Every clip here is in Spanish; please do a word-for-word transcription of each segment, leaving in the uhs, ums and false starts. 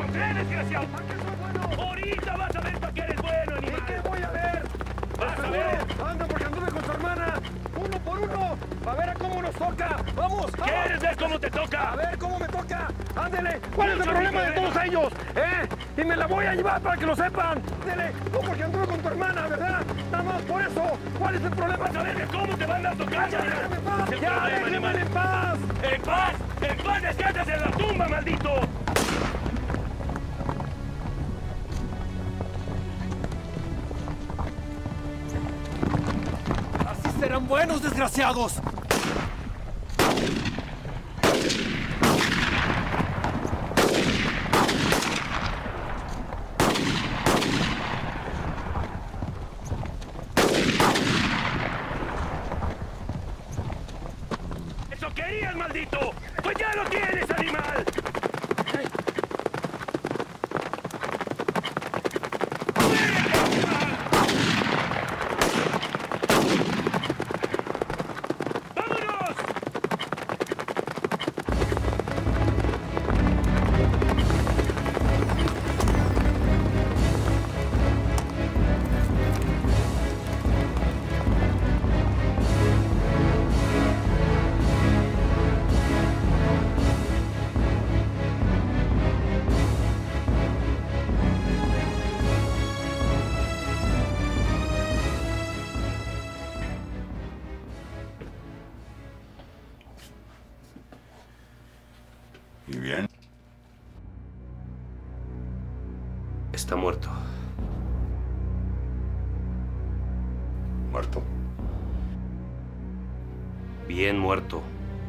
crees, desgraciado? ¿Para qué soy bueno? Ahorita vas a ver para qué eres bueno, ¿Y animal. qué voy a ver? Vas a ver. Anda, porque anduve con tu hermana. Uno por uno. A ver a cómo nos toca. Vamos, vamos. ¿Quieres ver cómo te toca? A ver cómo me toca. Ándele. ¿Cuál es el Mucho problema de problema. todos ellos? ¿Eh? Y me la voy a llevar para que lo sepan. Ándele. No, porque anduve con tu hermana, ¿verdad? Nada más por eso. ¿Cuál es el problema? Vas a ver cómo te van a tocar, Ya, déjame en paz. Sin Ya, problema, déjame animal. en paz. ¡En paz! ¡En paz descansas en la tumba, maldito! ¡Así serán buenos, desgraciados! ¡Eso querías, maldito! ¡Pues ya lo tienes, animal! ¡Vámonos! ¿Y bien? Está muerto. ¿Muerto? Bien muerto.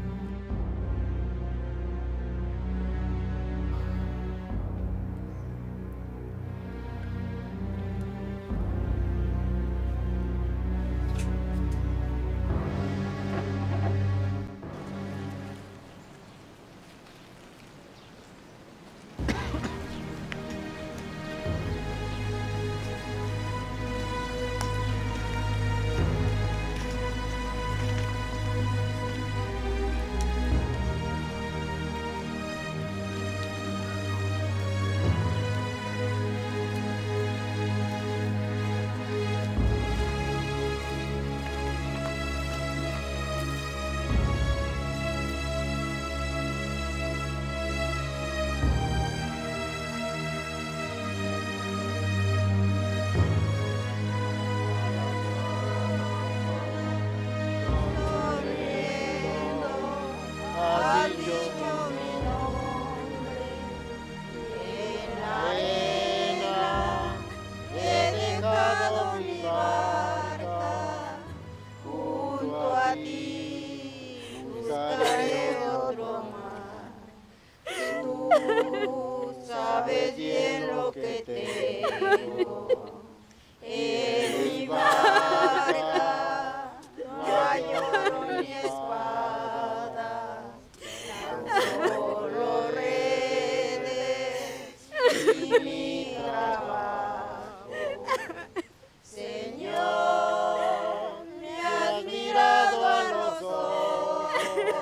Sabes bien lo que tengo en mi barca, no hay oro ni espada, tan solo redes y mi trabajo. Señor, me has mirado a los ojos,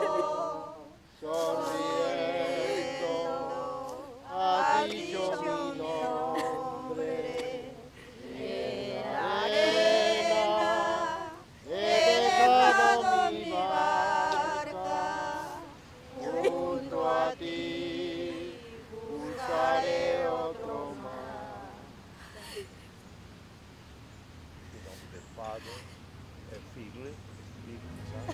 sonriendo, has dicho mi nombre. En la arena he dejado mi barca, junto a ti buscaré otro mar. En nombre del Padre, del Hijo y del Espíritu Santo.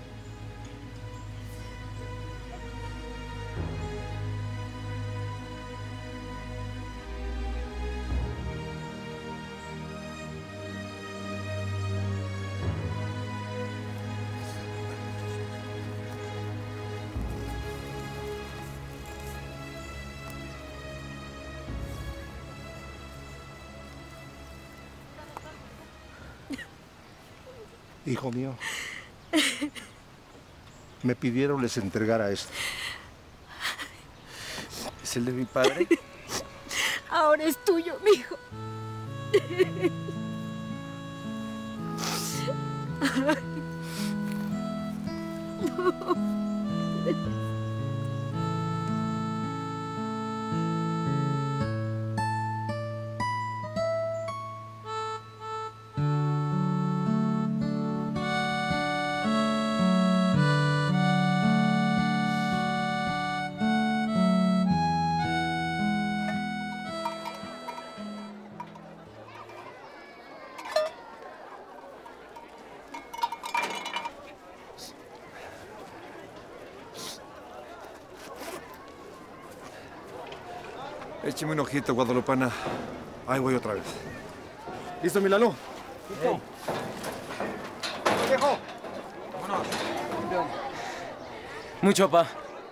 Hijo mío, me pidieron les entregara esto. ¿Es el de mi padre? Ahora es tuyo, mijo. Écheme un ojito, guadalupana. Ahí voy otra vez. ¿Listo, Milano? Listo. ¡Viejo! Vámonos. Mucho, pa.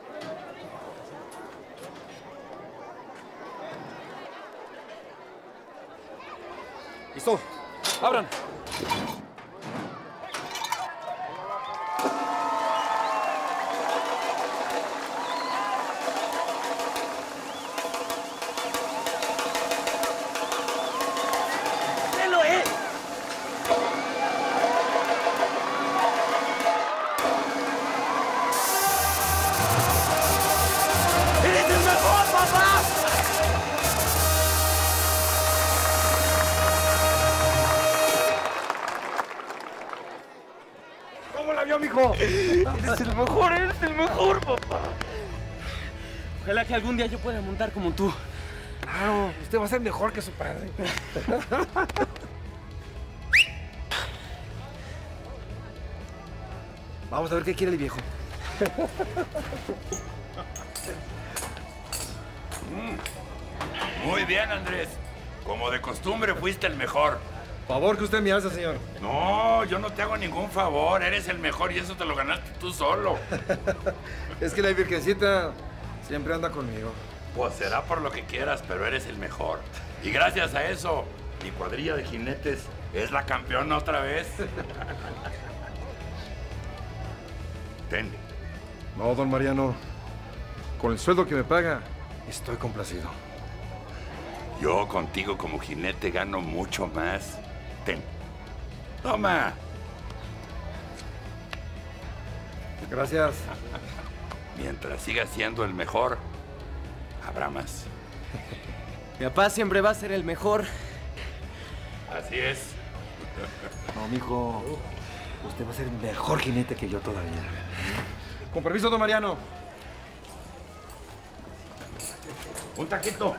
¿Listo? ¡Abran! ¿Cómo la vio, mijo? Eres el mejor, eres el mejor, papá. Ojalá que algún día yo pueda montar como tú. Claro, usted va a ser mejor que su padre. Vamos a ver qué quiere el viejo. Muy bien, Andrés. Como de costumbre, fuiste el mejor. Favor que usted me hace, señor. No, yo no te hago ningún favor. Eres el mejor y eso te lo ganaste tú solo. Es que la virgencita siempre anda conmigo. Pues será por lo que quieras, pero eres el mejor. Y gracias a eso, mi cuadrilla de jinetes es la campeona otra vez. Ten. No, don Mariano. Con el sueldo que me paga, estoy complacido. Yo contigo como jinete gano mucho más. Ten. Toma. Gracias. Mientras sigas siendo el mejor, habrá más. Mi papá siempre va a ser el mejor. Así es. No, mijo. Usted va a ser mejor jinete que yo todavía. Con permiso, don Mariano. Un taquito.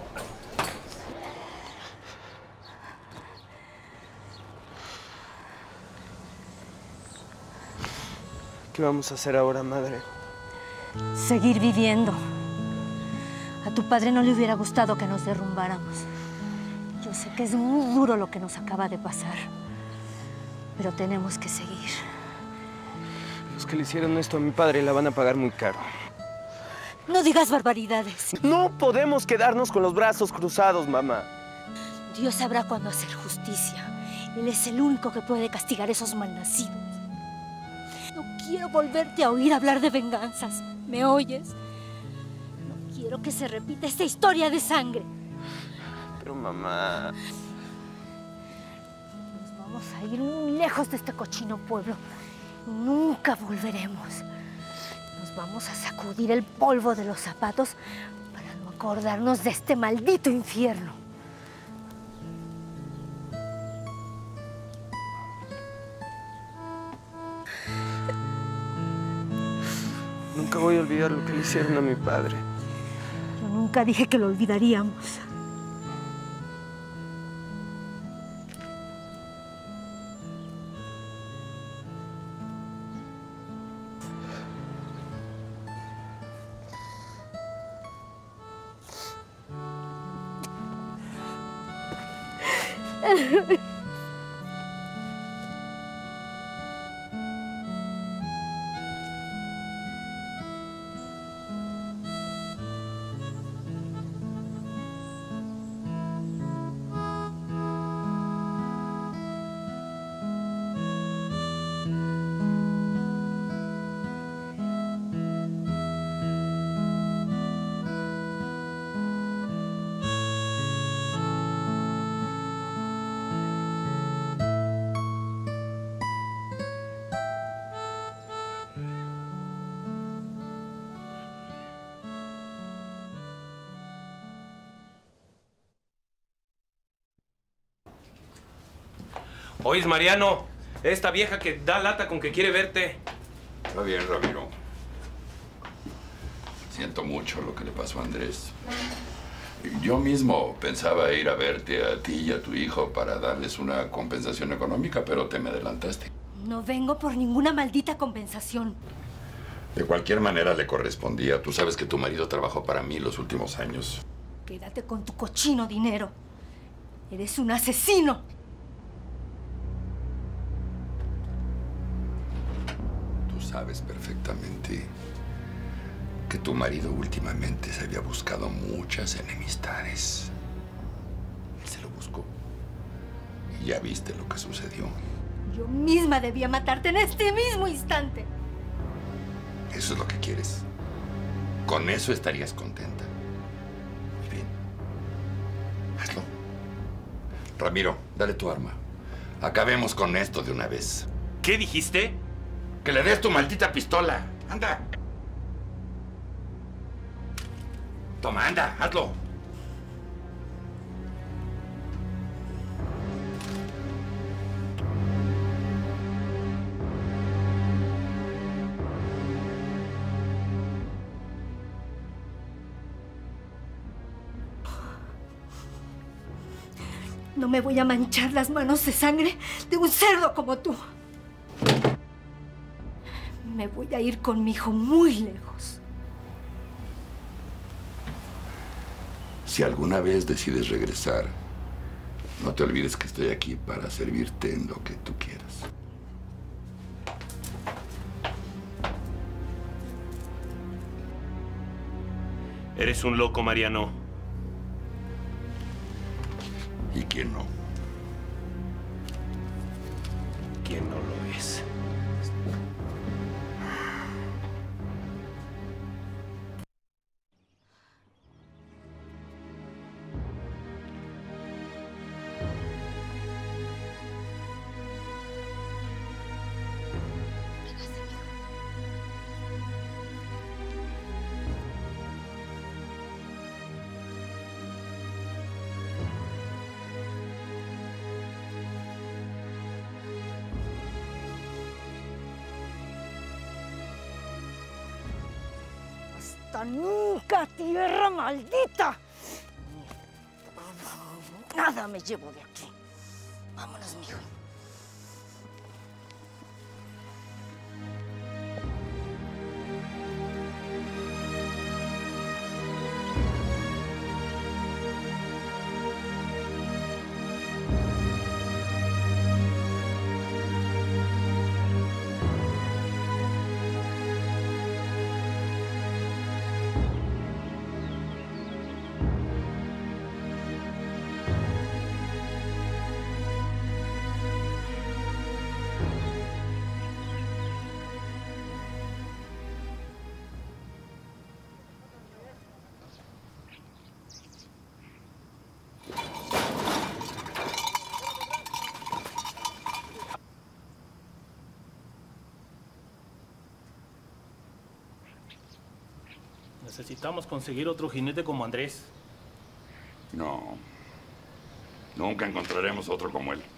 ¿Qué vamos a hacer ahora, madre? Seguir viviendo. A tu padre no le hubiera gustado que nos derrumbáramos. Yo sé que es muy duro lo que nos acaba de pasar, pero tenemos que seguir. Los que le hicieron esto a mi padre la van a pagar muy caro. No digas barbaridades. No podemos quedarnos con los brazos cruzados, mamá. Dios sabrá cuándo hacer justicia. Él es el único que puede castigar a esos malnacidos. No quiero volverte a oír hablar de venganzas. ¿Me oyes? No quiero que se repita esta historia de sangre. Pero, mamá... Nos vamos a ir muy lejos de este cochino pueblo. Nunca volveremos. Nos vamos a sacudir el polvo de los zapatos para no acordarnos de este maldito infierno. Nunca voy a olvidar lo que le hicieron a mi padre. Yo nunca dije que lo olvidaríamos. Oís, Mariano, esta vieja que da lata con que quiere verte. Está bien, Ramiro. Siento mucho lo que le pasó a Andrés. Yo mismo pensaba ir a verte a ti y a tu hijo para darles una compensación económica, pero te me adelantaste. No vengo por ninguna maldita compensación. De cualquier manera le correspondía. Tú sabes que tu marido trabajó para mí los últimos años. Quédate con tu cochino dinero. Eres un asesino. Tú sabes perfectamente que tu marido últimamente se había buscado muchas enemistades. Él se lo buscó. Y ya viste lo que sucedió. Yo misma debía matarte en este mismo instante. ¿Eso es lo que quieres? ¿Con eso estarías contenta? Muy bien. Hazlo. Ramiro, dale tu arma. Acabemos con esto de una vez. ¿Qué dijiste? ¡Que le des tu maldita pistola! ¡Anda! Toma, anda, hazlo. No me voy a manchar las manos de sangre de un cerdo como tú. Me voy a ir con mi hijo muy lejos. Si alguna vez decides regresar, no te olvides que estoy aquí para servirte en lo que tú quieras. Eres un loco, Mariano. ¿Y quién no? ¿Quién no lo es? ¡Hasta nunca, tierra maldita! Nada me llevo de aquí. Vámonos, mijo. Necesitamos conseguir otro jinete como Andrés. No. Nunca encontraremos otro como él.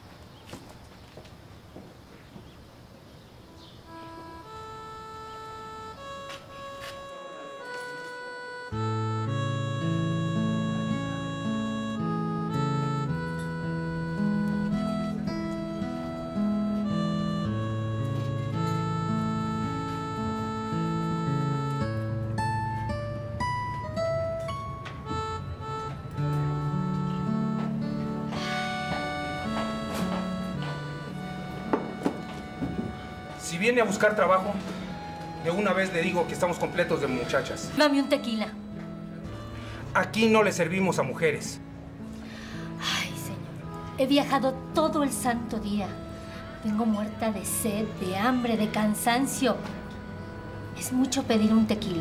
Si viene a buscar trabajo, de una vez le digo que estamos completos de muchachas. Dame un tequila. Aquí no le servimos a mujeres. Ay, señor. He viajado todo el santo día. Vengo muerta de sed, de hambre, de cansancio. Es mucho pedir un tequila.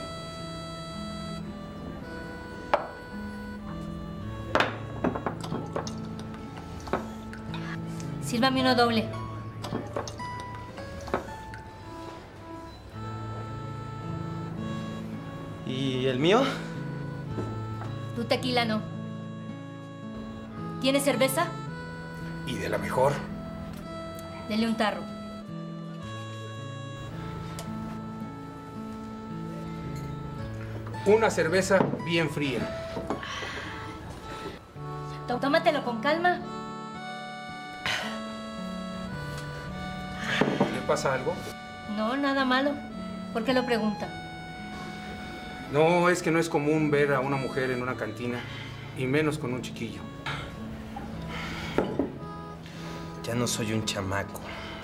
Sírvame uno doble. ¿Y el mío? Tu tequila no. ¿Tienes cerveza? Y de la mejor. Dele un tarro. Una cerveza bien fría. Tómatelo con calma. ¿Le pasa algo? No, nada malo. ¿Por qué lo pregunta? No, es que no es común ver a una mujer en una cantina, y menos con un chiquillo. Ya no soy un chamaco.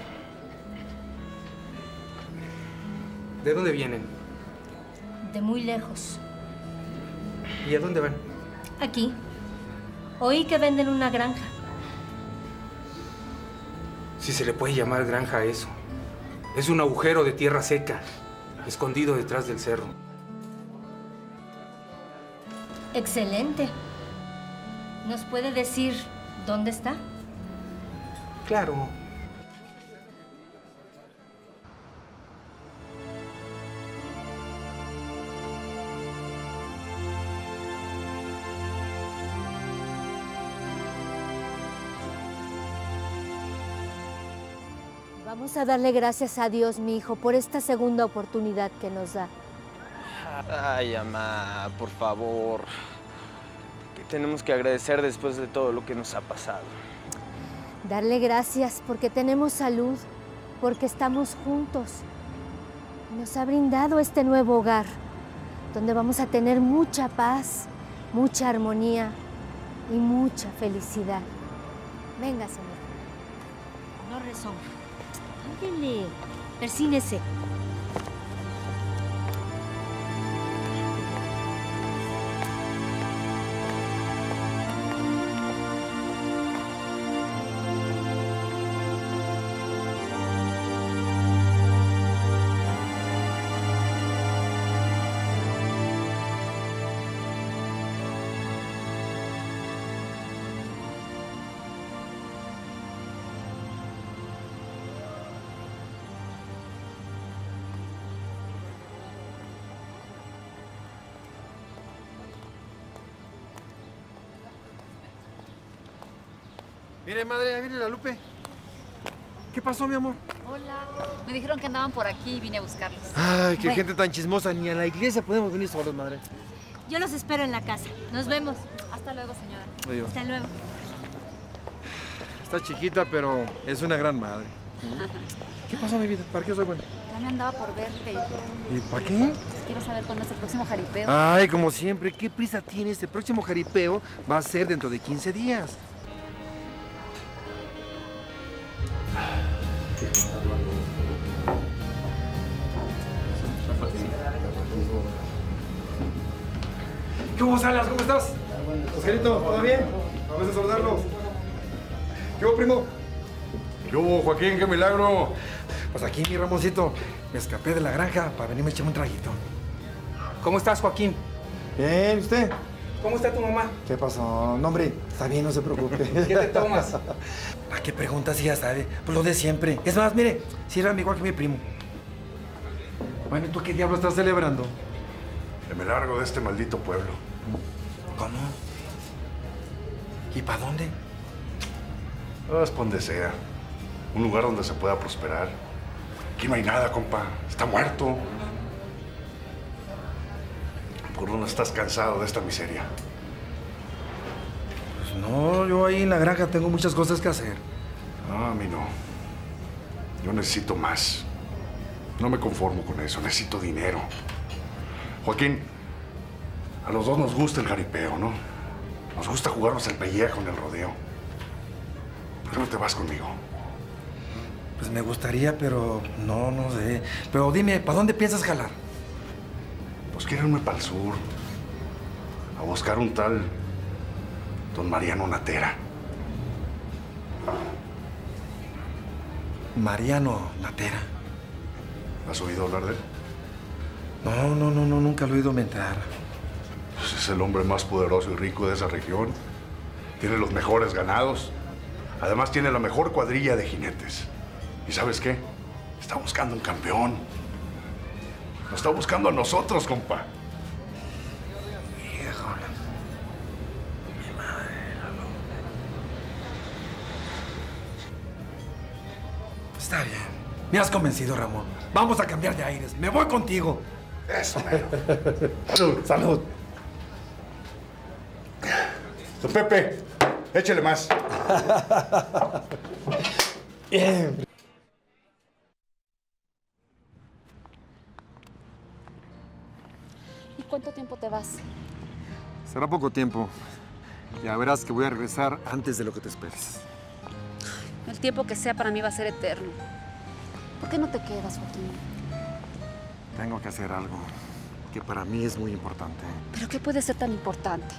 ¿De dónde vienen? De muy lejos. ¿Y a dónde van? Aquí. Oí que venden una granja. Si se le puede llamar granja a eso. Es un agujero de tierra seca, escondido detrás del cerro. Excelente. ¿Nos puede decir dónde está? Claro. Vamos a darle gracias a Dios, mi hijo, por esta segunda oportunidad que nos da. Ay, mamá, por favor. ¿Qué tenemos que agradecer después de todo lo que nos ha pasado? Darle gracias porque tenemos salud, porque estamos juntos. Nos ha brindado este nuevo hogar, donde vamos a tener mucha paz, mucha armonía y mucha felicidad. Venga, señor. No rezongue. Ándele, persínese. Mire, madre, ahí viene la Lupe. ¿Qué pasó, mi amor? Hola. Me dijeron que andaban por aquí y vine a buscarlos. Ay, qué Bueno. gente tan chismosa. Ni a la iglesia podemos venir solos, madre. Yo los espero en la casa. Nos vemos. Hasta luego, señora. Adiós. Hasta luego. Está chiquita, pero es una gran madre. ¿Qué pasó, mi vida? ¿Para qué soy bueno? Ya me andaba por verte. ¿Y para qué? Quiero saber cuándo es el próximo jaripeo. Ay, como siempre, ¿qué prisa tienes? El próximo jaripeo va a ser dentro de quince días. ¿Cómo Salas? ¿Cómo estás? Oscarito, ¿todo bien? Vamos a saludarlos. ¿Qué hubo, primo? ¿Qué hubo, Joaquín? ¡Qué milagro! Pues aquí, mi Ramoncito, me escapé de la granja para venirme a echarme un traguito. ¿Cómo estás, Joaquín? Bien, ¿y usted? ¿Cómo está tu mamá? ¿Qué pasó? No, hombre, está bien, no se preocupe. ¿Qué te tomas? ¿A qué preguntas si ya sabe? Pues lo de siempre. Es más, mire, si era igual que mi primo. Bueno, ¿tú qué diablo estás celebrando? Que me largo de este maldito pueblo. ¿Cómo? ¿Y para dónde? No es pa' donde sea. Un lugar donde se pueda prosperar. Aquí no hay nada, compa. Está muerto. ¿Por dónde estás cansado de esta miseria? Pues no, yo ahí en la granja tengo muchas cosas que hacer. No, a mí no. Yo necesito más. No me conformo con eso. Necesito dinero. Joaquín, a los dos nos gusta el jaripeo, ¿no? Nos gusta jugarnos el pellejo en el rodeo. ¿Por qué no te vas conmigo? Pues me gustaría, pero no, no sé. Pero dime, ¿para dónde piensas jalar? Pues quiero irme para el sur. A buscar un tal don Mariano Natera. Mariano Natera. ¿Has oído hablar de él? No, no, no, no, nunca lo he oído mentar. Pues es el hombre más poderoso y rico de esa región. Tiene los mejores ganados. Además tiene la mejor cuadrilla de jinetes. ¿Y sabes qué? Está buscando un campeón. Nos está buscando a nosotros, compa. Híjole. Mi madre. Está bien. Me has convencido, Ramón. Vamos a cambiar de aires. Me voy contigo. Eso, mero. Salud. Salud. Don Pepe, échale más. Bien. cuánto tiempo te vas? Será poco tiempo. Ya verás que voy a regresar antes de lo que te esperes. El tiempo que sea para mí va a ser eterno. ¿Por qué no te quedas, Joaquín? Tengo que hacer algo que para mí es muy importante. ¿Pero qué puede ser tan importante?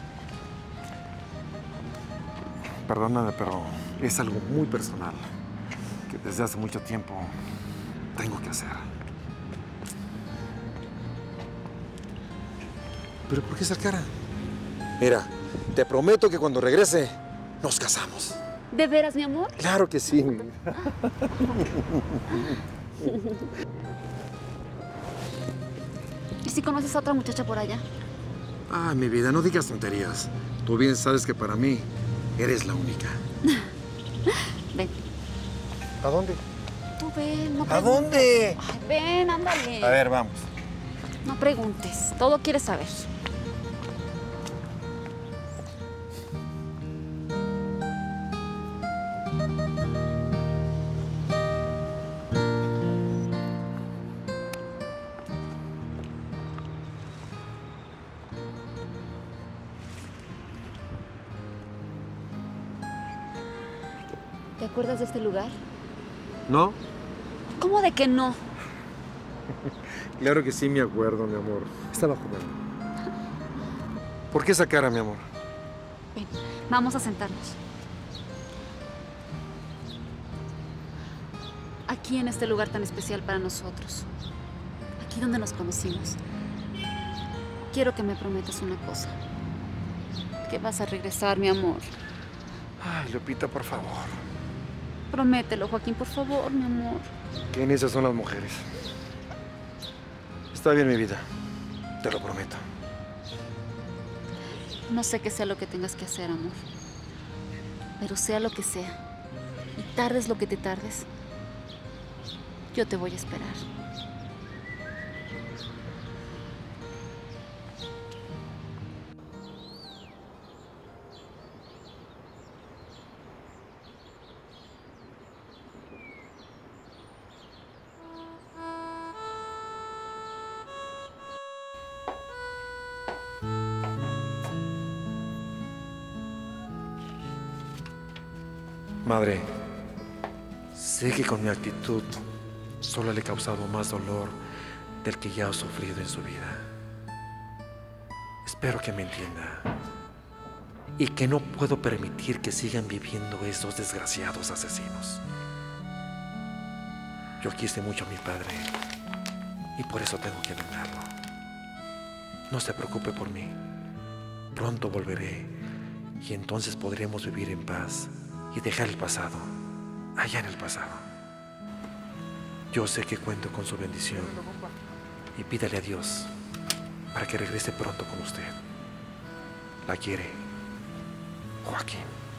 Perdóname, pero es algo muy personal que desde hace mucho tiempo tengo que hacer. ¿Pero por qué esa cara? Mira, te prometo que cuando regrese, nos casamos. ¿De veras, mi amor? Claro que sí. ¿Y si conoces a otra muchacha por allá? Ah, mi vida, no digas tonterías. Tú bien sabes que para mí eres la única. Ven. ¿A dónde? Tú ven, no ¿A preguntes. dónde? Ay, ven, ándale. A ver, vamos. No preguntes, todo quieres saber. ¿Te acuerdas de este lugar? ¿No? ¿Cómo de que no? Claro que sí me acuerdo, mi amor. Estaba jugando. ¿Por qué esa cara, mi amor? Ven, vamos a sentarnos. Aquí en este lugar tan especial para nosotros. Aquí donde nos conocimos. Quiero que me prometas una cosa. Que vas a regresar, mi amor. Ay, Lupita, por favor. Promételo, Joaquín, por favor, mi amor. Qué inicias son las mujeres. Está bien, mi vida. Te lo prometo. No sé qué sea lo que tengas que hacer, amor. Pero sea lo que sea, y tardes lo que te tardes, yo te voy a esperar. Madre, sé que con mi actitud solo le he causado más dolor del que ya ha sufrido en su vida. Espero que me entienda y que no puedo permitir que sigan viviendo esos desgraciados asesinos. Yo quise mucho a mi padre y por eso tengo que vengarlo. No se preocupe por mí. Pronto volveré y entonces podremos vivir en paz y dejar el pasado, allá en el pasado. Yo sé que cuento con su bendición y pídale a Dios para que regrese pronto con usted. La quiere, Joaquín.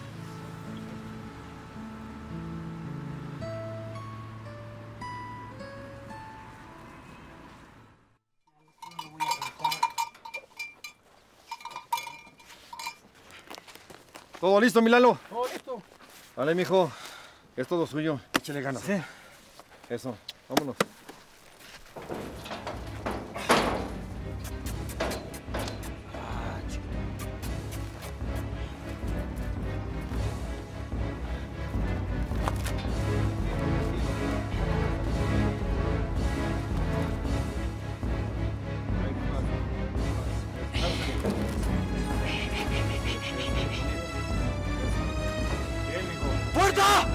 ¿Todo listo, Milalo? Todo listo. Vale, mijo. Es todo suyo. Échale ganas, ¿eh? Eso. Vámonos. ¡Puerta!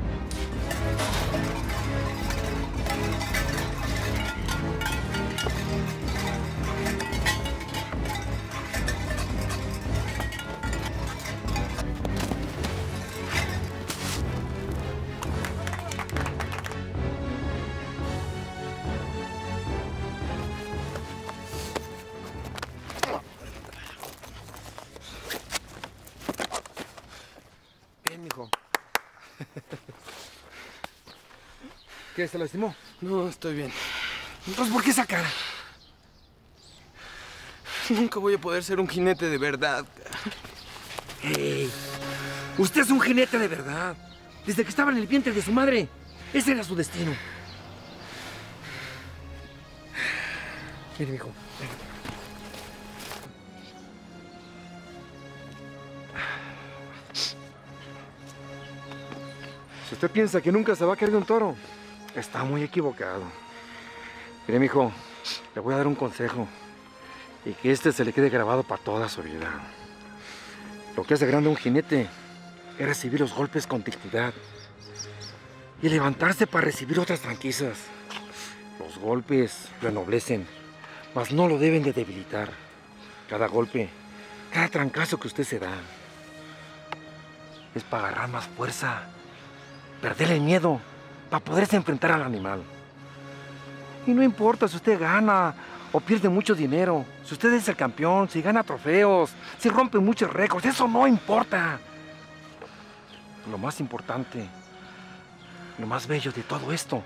Bien, mijo. ¿Qué, se lastimó? No, estoy bien. Entonces, ¿por qué esa cara? Nunca voy a poder ser un jinete de verdad. ¡Hey! Usted es un jinete de verdad. Desde que estaba en el vientre de su madre, ese era su destino. Mire, mijo. Si usted piensa que nunca se va a caer de un toro, está muy equivocado. Mire, mijo, le voy a dar un consejo. Y que este se le quede grabado para toda su vida. Lo que hace grande a un jinete es recibir los golpes con dignidad. Y levantarse para recibir otras franquicias. Los golpes lo ennoblecen, mas no lo deben de debilitar. Cada golpe, cada trancazo que usted se da, es para agarrar más fuerza, perder el miedo, para poderse enfrentar al animal. Y no importa si usted gana o pierde mucho dinero, si usted es el campeón, si gana trofeos, si rompe muchos récords, eso no importa. Lo más importante, lo más bello de todo esto,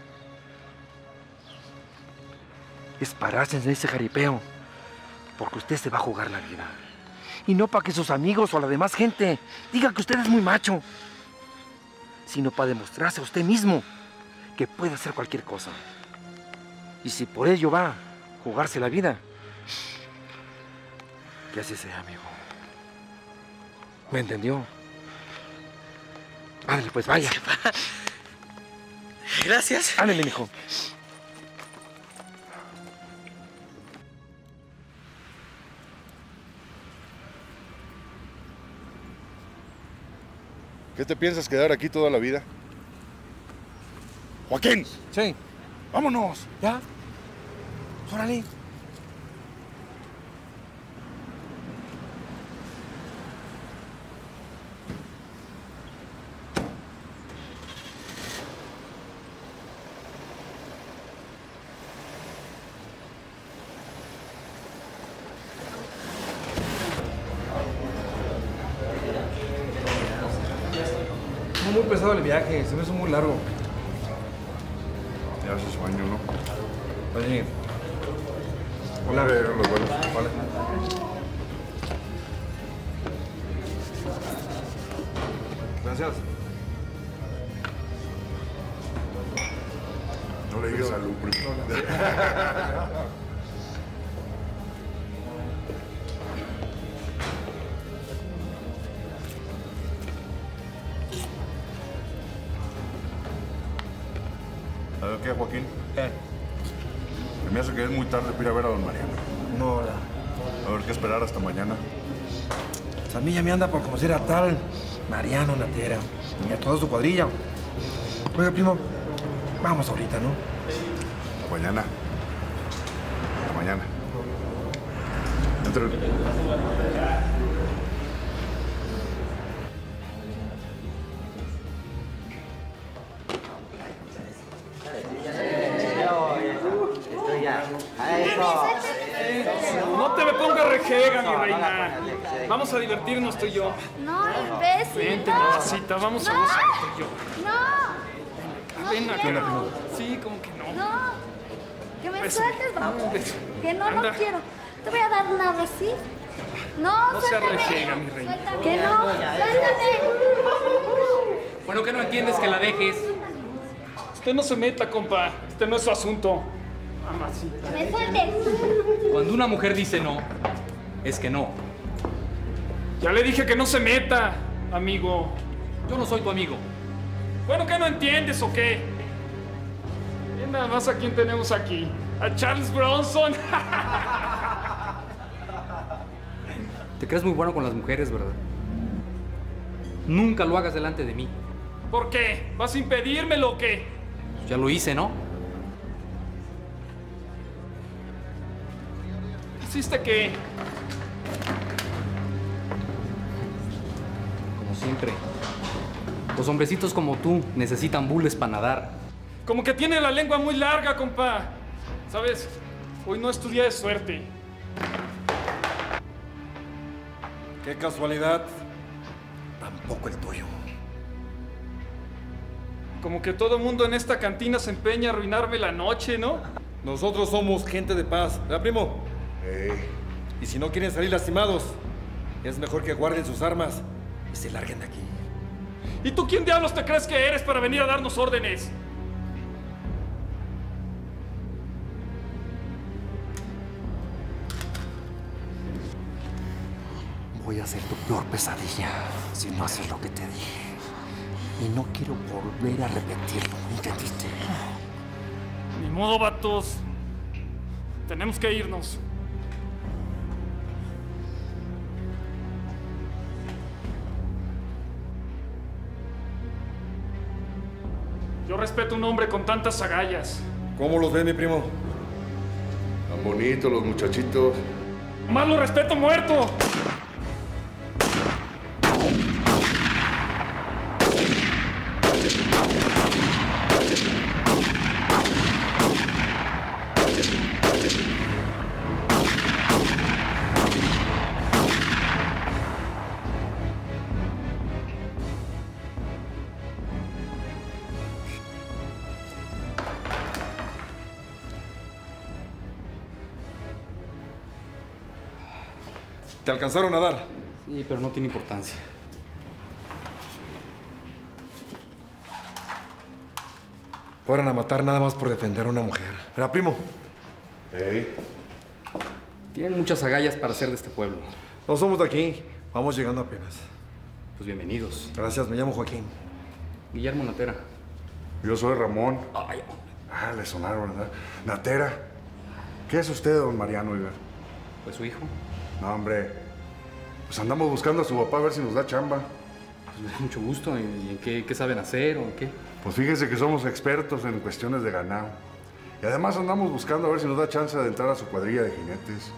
es pararse en ese jaripeo, porque usted se va a jugar la vida. Y no para que sus amigos o la demás gente digan que usted es muy macho, sino para demostrarse a usted mismo que puede hacer cualquier cosa. Y si por ello va a jugarse la vida, que así sea, amigo. ¿Me entendió? Ándale, pues vaya. Gracias. Ándale, mijo. ¿Qué te piensas quedar aquí toda la vida? ¡Joaquín! Sí. ¡Vámonos! ¿Ya? Órale. Muy pesado el viaje, se me hizo muy largo. Ya hace sueño, ¿no? Oye. Hola. Eh, los buenos. Vale. Gracias. No le digas salud, primo. ¿Sabes qué, Joaquín? ¿Qué? Se me hace que es muy tarde para ir a ver a don Mariano. No, la... A ver qué esperar hasta mañana. Pues a mí ya me anda por conocer a tal Mariano Natera y a toda su cuadrilla. Oiga, primo, vamos ahorita, ¿no? Mañana. Hasta mañana. Entre... No te me pongas rejega, mi reina. Vamos a divertirnos tú y yo. No, imbécil. Vente, no. mamacita, vamos a gozar tú y yo. No. No Ven acá. quiero. Sí, como que no. No. Que me Beso. sueltes, vamos. Beso. Que no, Anda. no quiero. Te voy a dar una ¿sí? No, No seas suéltame. rejega, mi reina. Que no, suéltame. Bueno, ¿qué no entiendes que la dejes? Usted no se meta, compa. Este no es su asunto. Mamacita. Que me sueltes. Cuando una mujer dice no, es que no. Ya le dije que no se meta, amigo. Yo no soy tu amigo. Bueno, ¿qué no entiendes o qué? Y nada más a quién tenemos aquí. A Charles Bronson. Te crees muy bueno con las mujeres, ¿verdad? Nunca lo hagas delante de mí. ¿Por qué? ¿Vas a impedírmelo o qué? Ya lo hice, ¿no? ¿Hiciste qué? Como siempre. Los hombrecitos como tú necesitan bules para nadar. Como que tiene la lengua muy larga, compa. ¿Sabes? Hoy no es tu día de suerte. Qué casualidad. Tampoco el tuyo. Como que todo mundo en esta cantina se empeña a arruinarme la noche, ¿no? Nosotros somos gente de paz, ¿verdad, primo? Hey. Y si no quieren salir lastimados, es mejor que guarden sus armas y se larguen de aquí. ¿Y tú quién diablos te crees que eres para venir a darnos órdenes? Voy a ser tu peor pesadilla si no haces lo que te dije. Y no quiero volver a repetirlo, ¿entendiste? Ni modo, vatos. Tenemos que irnos. Yo respeto a un hombre con tantas agallas. ¿Cómo los ve, mi primo? Tan bonitos los muchachitos. Más lo respeto muerto. ¿Te alcanzaron a dar? Sí, pero no tiene importancia. Fueron a matar nada más por defender a una mujer. ¿Verdad, primo? Hey. Tienen muchas agallas para ser de este pueblo. No somos de aquí. Vamos llegando apenas. Pues bienvenidos. Gracias, me llamo Joaquín. Guillermo Natera. Yo soy Ramón. Ay, ah, le sonaron, ¿verdad? Natera. ¿Qué es usted, don Mariano, oiga? Pues su hijo. No, hombre. Pues andamos buscando a su papá a ver si nos da chamba. Pues me da mucho gusto. ¿Y en qué, qué saben hacer o en qué? Pues fíjese que somos expertos en cuestiones de ganado. Y además andamos buscando a ver si nos da chance de entrar a su cuadrilla de jinetes.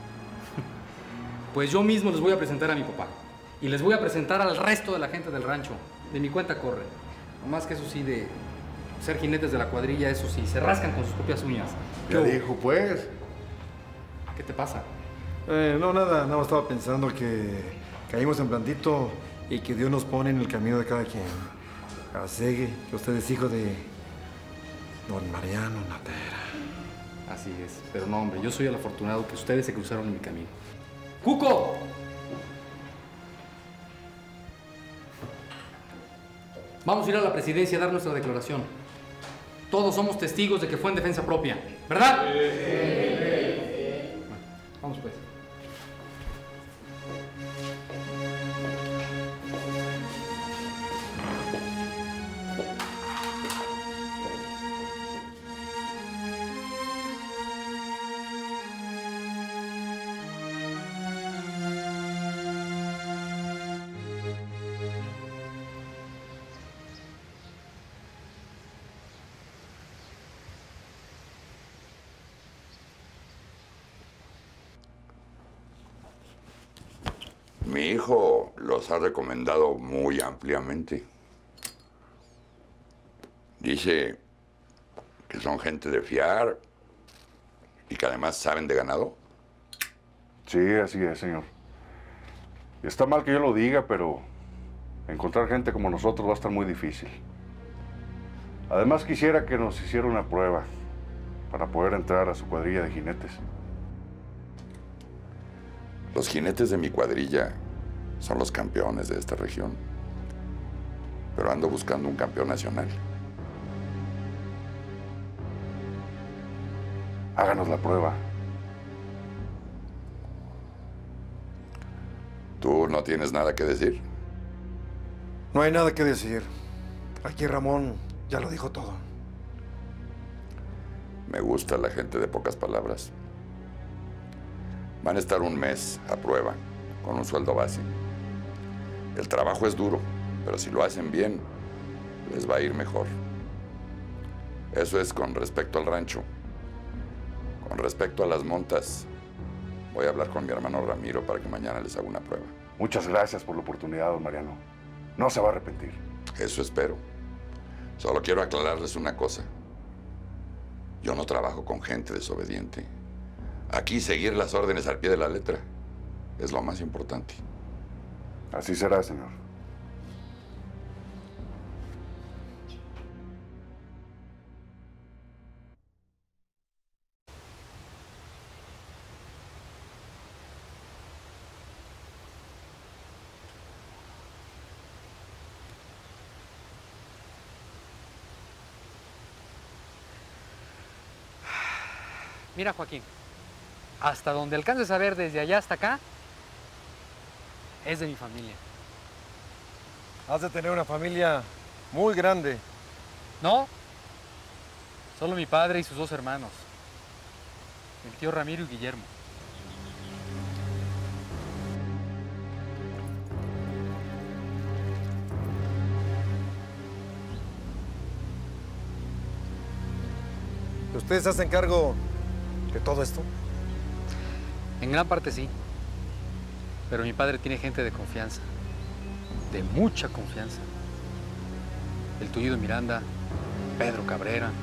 Pues yo mismo les voy a presentar a mi papá. Y les voy a presentar al resto de la gente del rancho. De mi cuenta corre. Nomás que eso sí, de ser jinetes de la cuadrilla, eso sí, se rascan con sus propias uñas. Ya yo... dijo, pues. ¿Qué te pasa? Eh, no, nada. Nada más estaba pensando que caímos en blandito y que Dios nos pone en el camino de cada quien. Asegue, que usted es hijo de don Mariano Natera. Así es. Pero no, hombre, yo soy el afortunado que ustedes se cruzaron en mi camino. ¡Cuco! Vamos a ir a la presidencia a dar nuestra declaración. Todos somos testigos de que fue en defensa propia, ¿verdad? Sí. Bueno, vamos pues. Mi hijo los ha recomendado muy ampliamente. Dice que son gente de fiar y que además saben de ganado. Sí, así es, señor. Y está mal que yo lo diga, pero encontrar gente como nosotros va a estar muy difícil. Además, quisiera que nos hiciera una prueba para poder entrar a su cuadrilla de jinetes. Los jinetes de mi cuadrilla son los campeones de esta región. Pero ando buscando un campeón nacional. Háganos la prueba. ¿Tú no tienes nada que decir? No hay nada que decir. Aquí Ramón ya lo dijo todo. Me gusta la gente de pocas palabras. Van a estar un mes a prueba, con un sueldo base. El trabajo es duro, pero si lo hacen bien, les va a ir mejor. Eso es con respecto al rancho. Con respecto a las montas, voy a hablar con mi hermano Ramiro para que mañana les haga una prueba. Muchas gracias por la oportunidad, don Mariano. No se va a arrepentir. Eso espero. Solo quiero aclararles una cosa. Yo no trabajo con gente desobediente. Aquí seguir las órdenes al pie de la letra es lo más importante. Así será, señor. Mira, Joaquín. Hasta donde alcances a ver desde allá hasta acá, es de mi familia. Has de tener una familia Muy grande. No, solo mi padre y sus dos hermanos, el tío Ramiro y Guillermo. ¿Ustedes hacen cargo de todo esto? En gran parte sí, pero mi padre tiene gente de confianza, de mucha confianza. El tullido Miranda, Pedro Cabrera.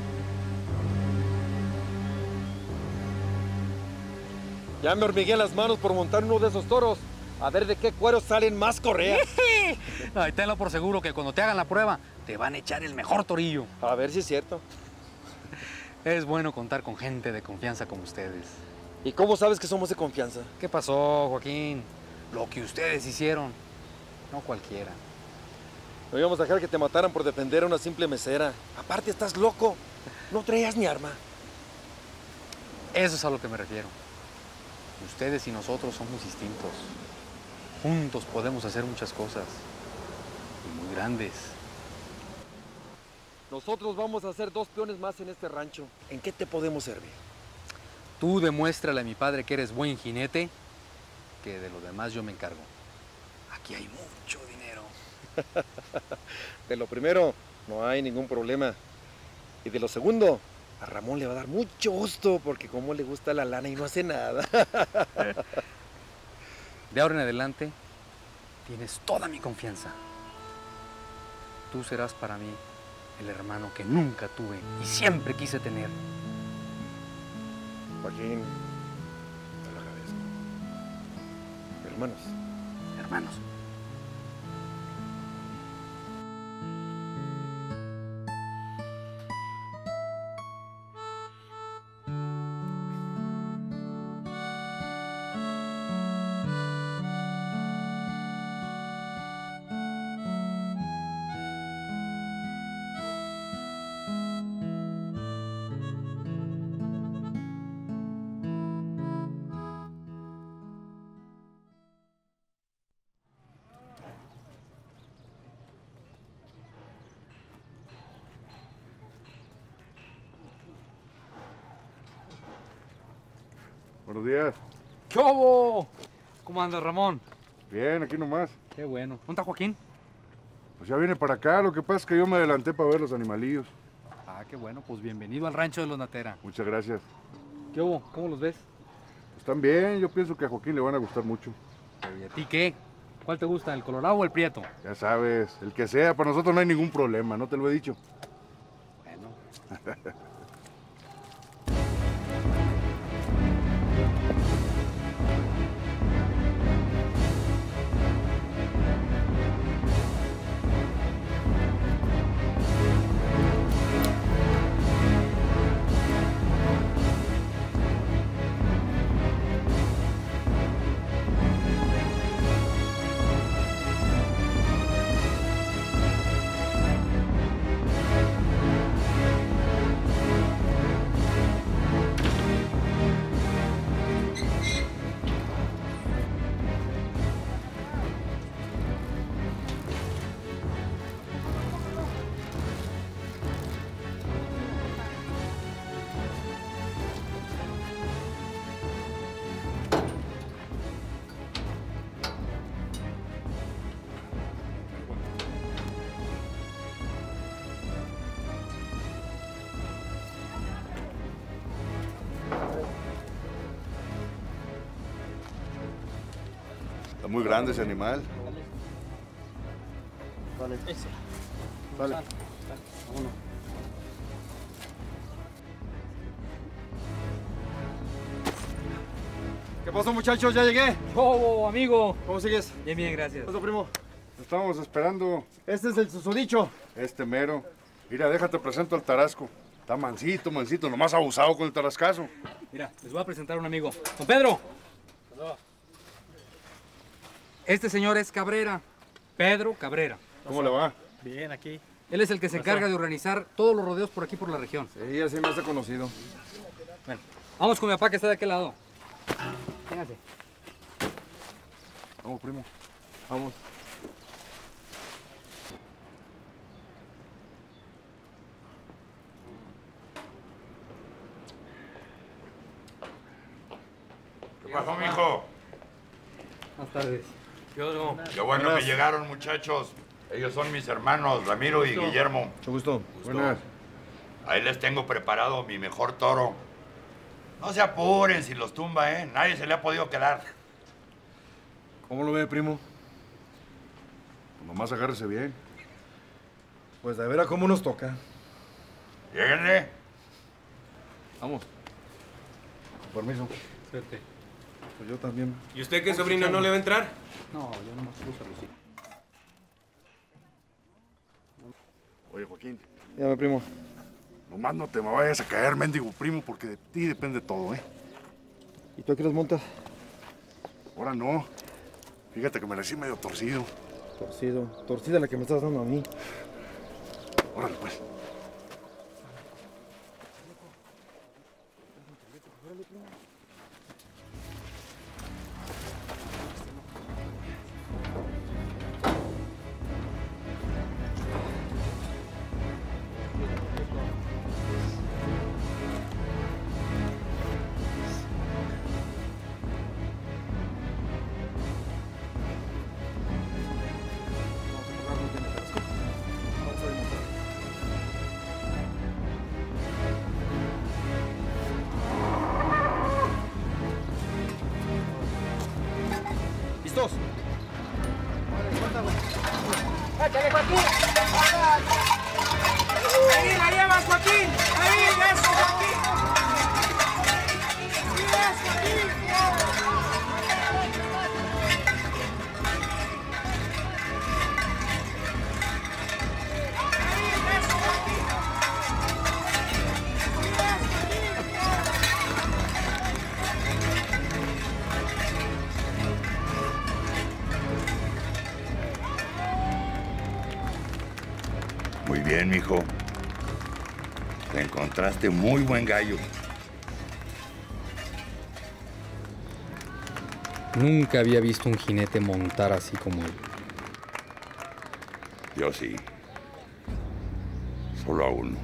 Ya me hormigué las manos por montar uno de esos toros. A ver de qué cuero salen más correas. No, y tenlo por seguro que cuando te hagan la prueba, te van a echar el mejor torillo. A ver si es cierto. Es bueno contar con gente de confianza como ustedes. ¿Y cómo sabes que somos de confianza? ¿Qué pasó, Joaquín? Lo que ustedes hicieron, no cualquiera. No íbamos a dejar que te mataran por defender a una simple mesera. Aparte, estás loco. No traías ni arma. Eso es a lo que me refiero. Ustedes y nosotros somos distintos. Juntos podemos hacer muchas cosas. Y muy grandes. Nosotros vamos a ser dos peones más en este rancho. ¿En qué te podemos servir? Tú demuéstrale a mi padre que eres buen jinete, que de lo demás yo me encargo. Aquí hay mucho dinero. De lo primero, no hay ningún problema. Y de lo segundo, a Ramón le va a dar mucho gusto porque como le gusta la lana y no hace nada. De ahora en adelante, tienes toda mi confianza. Tú serás para mí el hermano que nunca tuve y siempre quise tener. Joaquín, te lo agradezco. Hermanos. Hermanos. Buenos días. ¿Qué hubo? ¿Cómo andas, Ramón? Bien, aquí nomás. Qué bueno. ¿Dónde está Joaquín? Pues ya viene para acá, lo que pasa es que yo me adelanté para ver los animalillos. Ah, qué bueno. Pues bienvenido al rancho de los Natera. Muchas gracias. ¿Qué hubo? ¿Cómo los ves? Están bien, yo pienso que a Joaquín le van a gustar mucho. ¿Y a ti qué? ¿Cuál te gusta, el colorado o el prieto? Ya sabes, el que sea, para nosotros no hay ningún problema, ¿no te lo he dicho? Bueno. Está muy grande ese animal. Vale. Ese. Vale. Uno. ¿Qué pasó, muchachos? Ya llegué. ¡Oh, amigo! ¿Cómo sigues? Bien, bien, gracias. ¿Qué pasó, primo? Estamos esperando. Este es el susodicho. Este mero. Mira, déjate presento al tarasco. Está mansito, mansito, nomás abusado con el tarascazo. Mira, les voy a presentar a un amigo. ¡Don Pedro! Este señor es Cabrera. Pedro Cabrera. ¿Cómo le va? Bien, aquí. Él es el que se encarga de organizar todos los rodeos por aquí por la región. Sí, así me hace conocido. Bueno, vamos con mi papá que está de aquel lado. Véngase. Vamos, primo. Vamos. ¿Qué pasó, mijo? Buenas tardes. ¿Qué oso? Qué bueno que llegaron, muchachos. Ellos son mis hermanos, Ramiro y Guillermo. Mucho gusto. Buenas. Ahí les tengo preparado mi mejor toro. No se apuren si los tumba, ¿eh? Nadie se le ha podido quedar. ¿Cómo lo ve, primo? Pues nomás agárrese bien. Pues a ver a cómo nos toca. Lléguenle. Vamos. Con permiso. Suerte. Pues yo también. ¿Y usted qué, sobrino, no le va a entrar? No, yo no me gusta, Lucía. Oye, Joaquín. Dígame, primo. Nomás no te me vayas a caer, mendigo primo, porque de ti depende todo, ¿eh? ¿Y tú a qué las montas? Ahora no. Fíjate que me la hice medio torcido. Torcido. Torcida la que me estás dando a mí. Órale, pues. ¿Listos? ¡Échale, Joaquín! ¡Ahí la llevas, Joaquín! ¡Ahí, eso, Joaquín! ¡Sí, eso, Joaquín! Muy bien, mijo. Te encontraste muy buen gallo. Nunca había visto un jinete montar así como él. Yo sí. Solo a uno.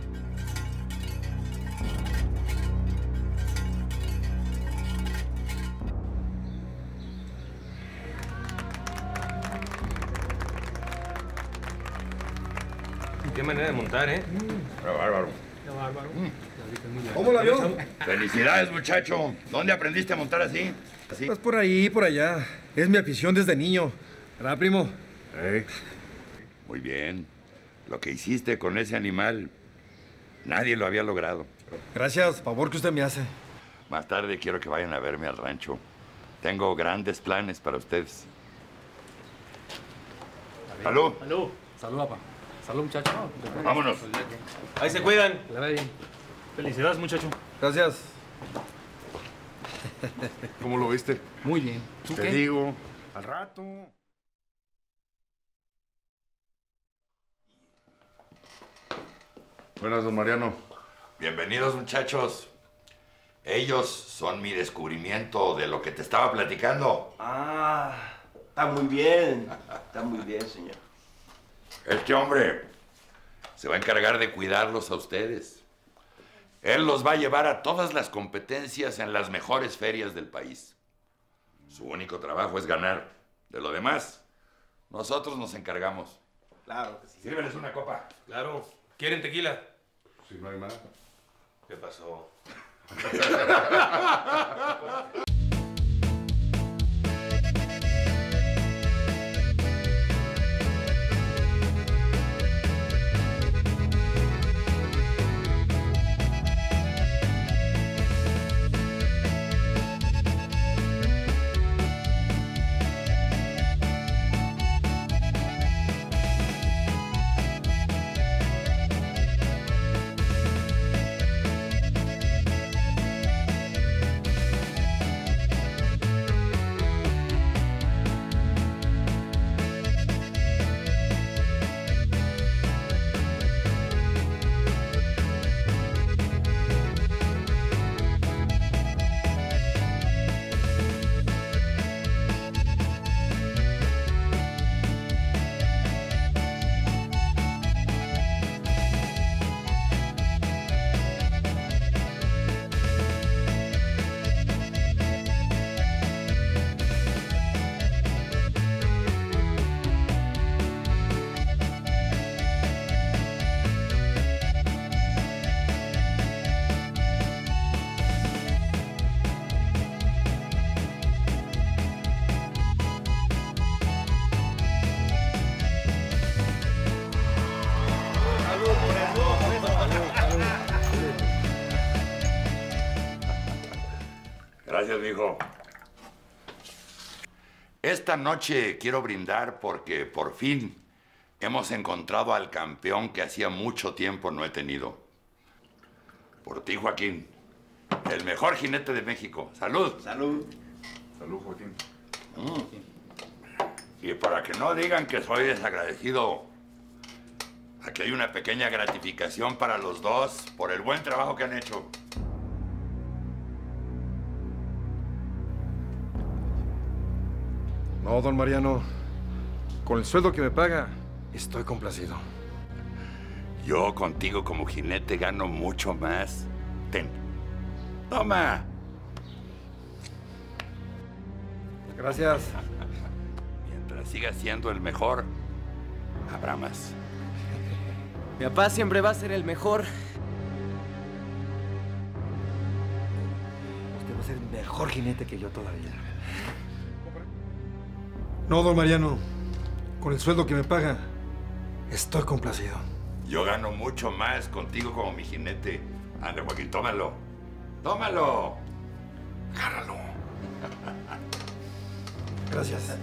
Qué manera de montar, ¿eh? Qué bárbaro. Qué bárbaro. ¿Cómo la vio? Felicidades, muchacho. ¿Dónde aprendiste a montar así? ¿Así? Pues por ahí, por allá. Es mi afición desde niño. ¿Verdad, primo? Hey. Muy bien. Lo que hiciste con ese animal, nadie lo había logrado. Gracias, favor que usted me hace. Más tarde quiero que vayan a verme al rancho. Tengo grandes planes para ustedes. ¡Salud! ¡Salud! ¡Salud, papá! ¡Salud, muchacho! Vámonos. Ahí se cuidan. Que la vaya bien. Felicidades, muchacho. Gracias. ¿Cómo lo viste? Muy bien. ¿Tú Te qué? digo, al rato. Buenas, don Mariano. Bienvenidos, muchachos. Ellos son mi descubrimiento de lo que te estaba platicando. Ah, está muy bien. Está muy bien, señor. Este hombre se va a encargar de cuidarlos a ustedes. Él los va a llevar a todas las competencias en las mejores ferias del país. Su único trabajo es ganar. De lo demás, nosotros nos encargamos. Claro que sí. Sírveles una copa. Claro. ¿Quieren tequila? Si no hay más. ¿Qué pasó? Gracias, mijo. Esta noche quiero brindar porque por fin hemos encontrado al campeón que hacía mucho tiempo no he tenido. Por ti, Joaquín. El mejor jinete de México. ¡Salud! Salud. Salud, Joaquín. Mm. Y para que no digan que soy desagradecido, aquí hay una pequeña gratificación para los dos por el buen trabajo que han hecho. No, don Mariano. Con el sueldo que me paga, estoy complacido. Yo contigo como jinete gano mucho más. Ten. Toma. Gracias. Mientras sigas siendo el mejor, habrá más. Mi papá siempre va a ser el mejor. Usted va a ser el mejor jinete que yo todavía. No, don Mariano. Con el sueldo que me paga, estoy complacido. Yo gano mucho más contigo como mi jinete. Ande, Joaquín, tómalo. ¡Tómalo! ¡Agárralo! Gracias.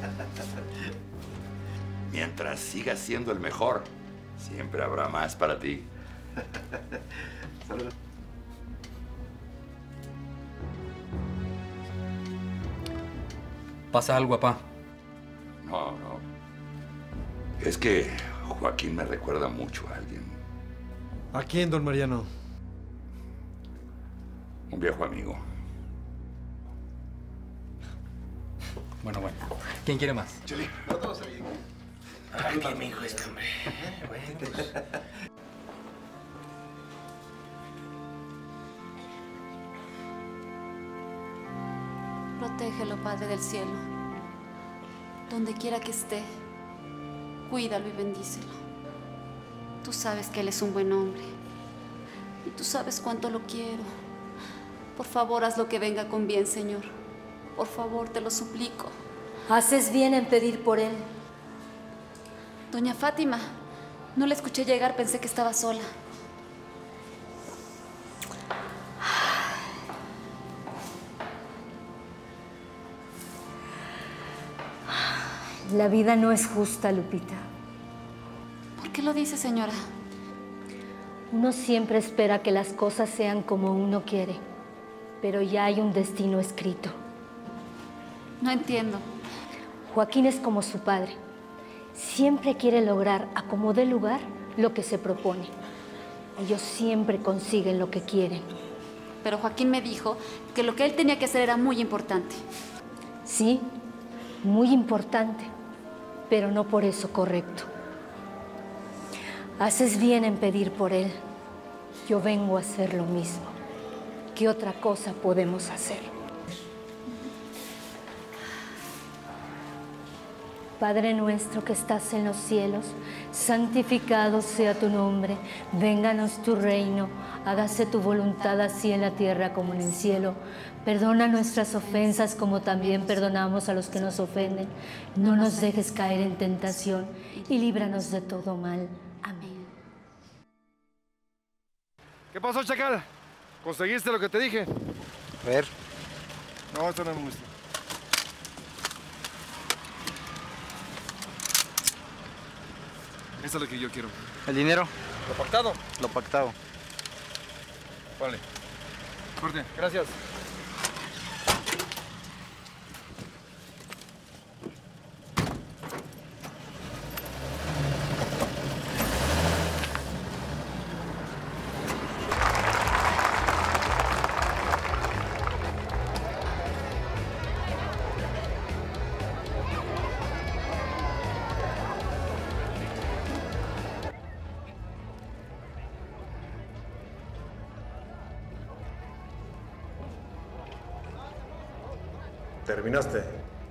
Mientras sigas siendo el mejor, siempre habrá más para ti. Salud. ¿Pasa algo, papá? No, no. Es que Joaquín me recuerda mucho a alguien. ¿A quién, don Mariano? Un viejo amigo. Bueno, bueno. ¿Quién quiere más? Chuli, no todos ahí. Ay, qué mijo este hombre. Bueno, pues. Protégelo, Padre del cielo. Donde quiera que esté, cuídalo y bendícelo. Tú sabes que él es un buen hombre. Y tú sabes cuánto lo quiero. Por favor, haz lo que venga con bien, Señor. Por favor, te lo suplico. Haces bien en pedir por él. Doña Fátima, no la escuché llegar, pensé que estaba sola. La vida no es justa, Lupita. ¿Por qué lo dice, señora? Uno siempre espera que las cosas sean como uno quiere, pero ya hay un destino escrito. No entiendo. Joaquín es como su padre. Siempre quiere lograr a como dé lugar lo que se propone. Ellos siempre consiguen lo que quieren. Pero Joaquín me dijo que lo que él tenía que hacer era muy importante. Sí, muy importante, pero no por eso correcto. Haces bien en pedir por él. Yo vengo a hacer lo mismo. ¿Qué otra cosa podemos hacer? Padre nuestro que estás en los cielos, santificado sea tu nombre, vénganos tu reino, hágase tu voluntad así en la tierra como en el cielo. Perdona nuestras ofensas como también perdonamos a los que nos ofenden. No nos dejes caer en tentación y líbranos de todo mal. Amén. ¿Qué pasó, chacal? ¿Conseguiste lo que te dije? A ver. No, esto no me gusta. Esto es lo que yo quiero. ¿El dinero? ¿Lo pactado? Lo pactado. Vale. Corte. Gracias. ¿Terminaste?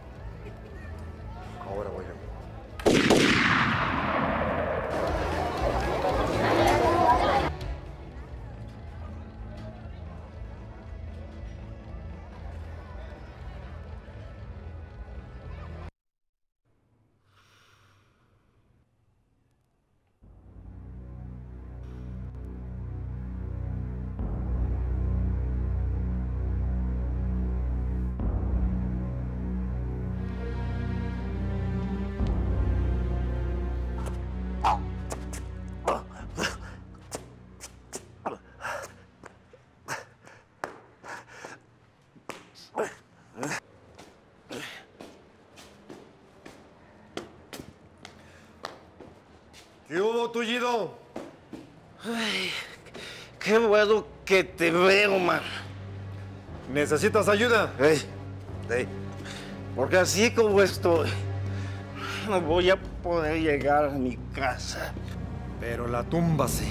Ahora voy yo. pasó, Tullido? Ay, qué bueno que te veo, man. ¿Necesitas ayuda? Ey, ey, porque así como estoy, no voy a poder llegar a mi casa. Pero la tumba sí.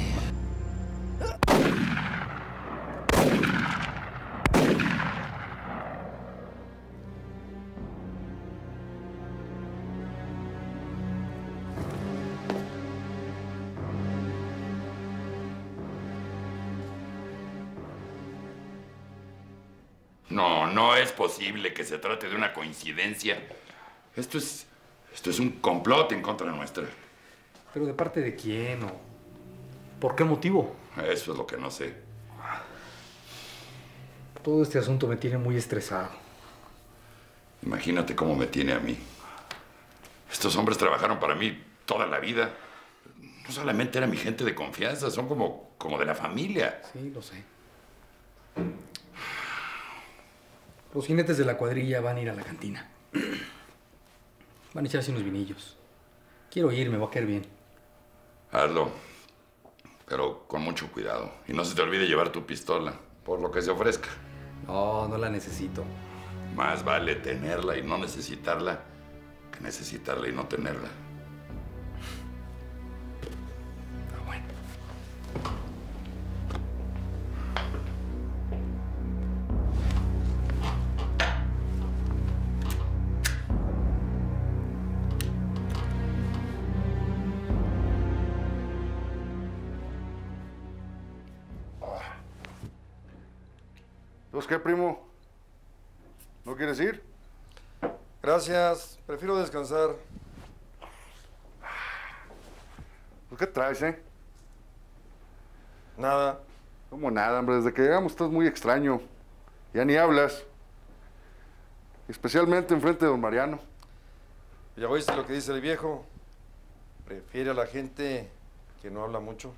No, no es posible que se trate de una coincidencia. Esto es, esto es un complot en contra nuestra. ¿Pero de parte de quién o por qué motivo? Eso es lo que no sé. Todo este asunto me tiene muy estresado. Imagínate cómo me tiene a mí. Estos hombres trabajaron para mí toda la vida. No solamente era mi gente de confianza, son como, como de la familia. Sí, lo sé. Los jinetes de la cuadrilla van a ir a la cantina. Van a echarse unos vinillos. Quiero ir, me va a caer bien. Hazlo, pero con mucho cuidado. Y no se te olvide llevar tu pistola, por lo que se ofrezca. No, no la necesito. Más vale tenerla y no necesitarla que necesitarla y no tenerla. Pero bueno. ¿Entonces qué, primo? ¿No quieres ir? Gracias, prefiero descansar. ¿Pues qué traes, eh? Nada. ¿Cómo nada, hombre? Desde que llegamos estás muy extraño. Ya ni hablas. Especialmente enfrente de don Mariano. ¿Ya oíste lo que dice el viejo? Prefiere a la gente que no habla mucho.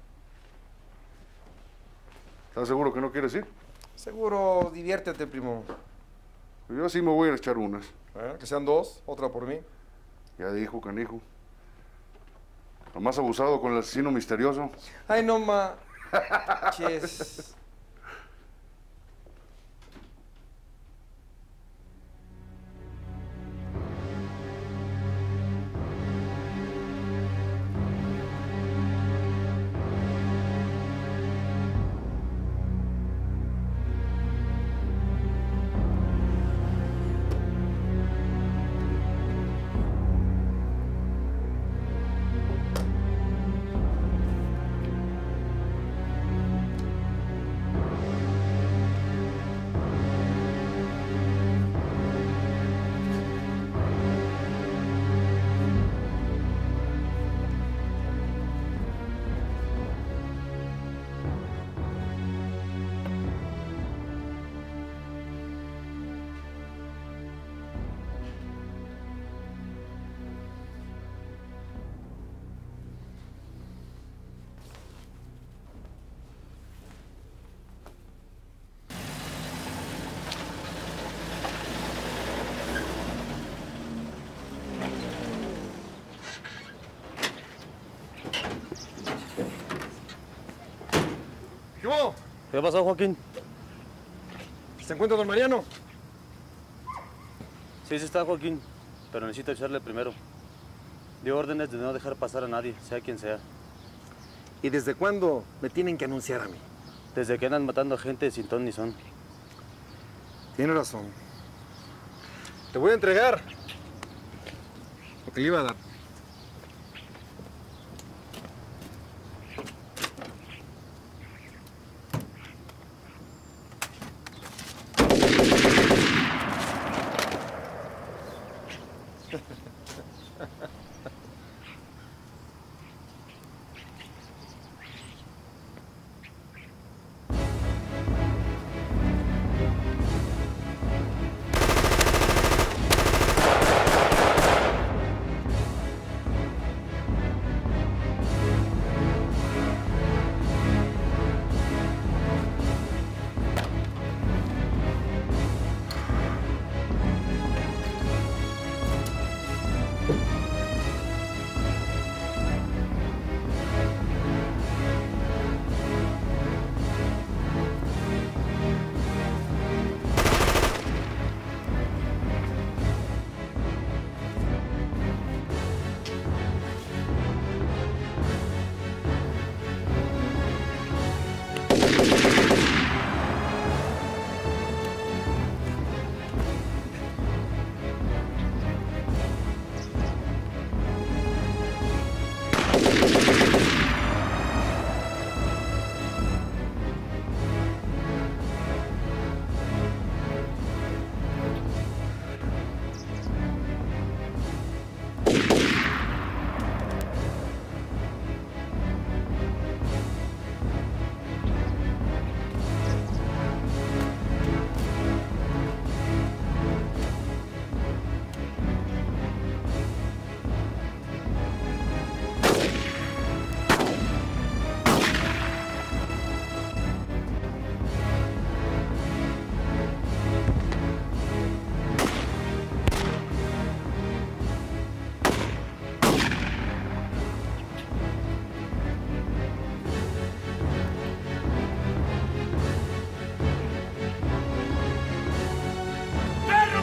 ¿Estás seguro que no quieres ir? Seguro, diviértete, primo. Yo sí me voy a echar unas. ¿Eh? Que sean dos, otra por mí. Ya dijo, canijo. Lo más abusado con el asesino misterioso. Ay, no, ma. Ches. ¿Qué ¿Qué pasó, Joaquín? ¿Se encuentra don Mariano? Sí, sí está, Joaquín, pero necesito echarle primero. Dio órdenes de no dejar pasar a nadie, sea quien sea. ¿Y desde cuándo me tienen que anunciar a mí? Desde que andan matando a gente sin ton ni son. Tiene razón. Te voy a entregar lo que le iba a dar.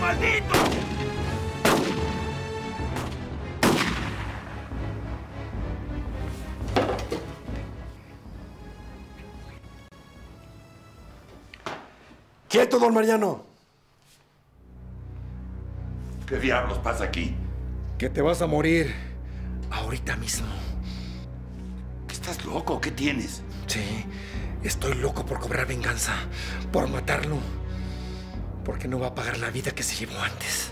maldito! ¡Quieto, don Mariano! ¿Qué diablos pasa aquí? Que te vas a morir ahorita mismo. ¿Estás loco? ¿Qué tienes? Sí, estoy loco por cobrar venganza, por matarlo. Porque no va a pagar la vida que se llevó antes.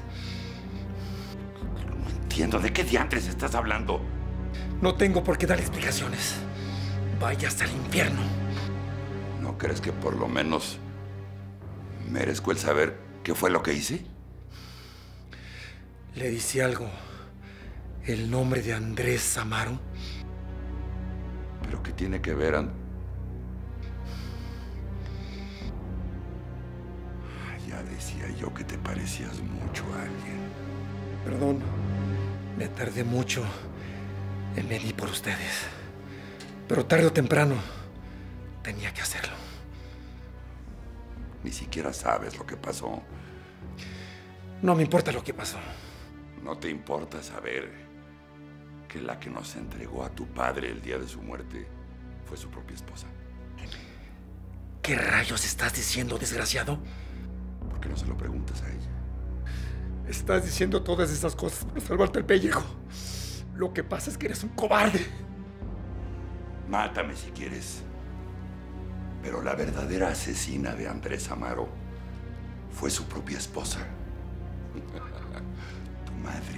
No entiendo. ¿De qué diantres estás hablando? No tengo por qué dar explicaciones. Vaya hasta el infierno. ¿No crees que por lo menos merezco el saber qué fue lo que hice? Le dice algo el nombre de Andrés Amaro. ¿Pero qué tiene que ver, And... Ya decía yo que te parecías mucho a alguien. Perdón, me tardé mucho en venir por ustedes. Pero tarde o temprano tenía que hacerlo. Ni siquiera sabes lo que pasó. No me importa lo que pasó. ¿No te importa saber que la que nos entregó a tu padre el día de su muerte fue su propia esposa? ¿Qué rayos estás diciendo, desgraciado? ¿Por qué no se lo preguntas a ella? Estás diciendo todas esas cosas para salvarte el pellejo. Lo que pasa es que eres un cobarde. Mátame si quieres. Pero la verdadera asesina de Andrés Amaro fue su propia esposa. Tu madre.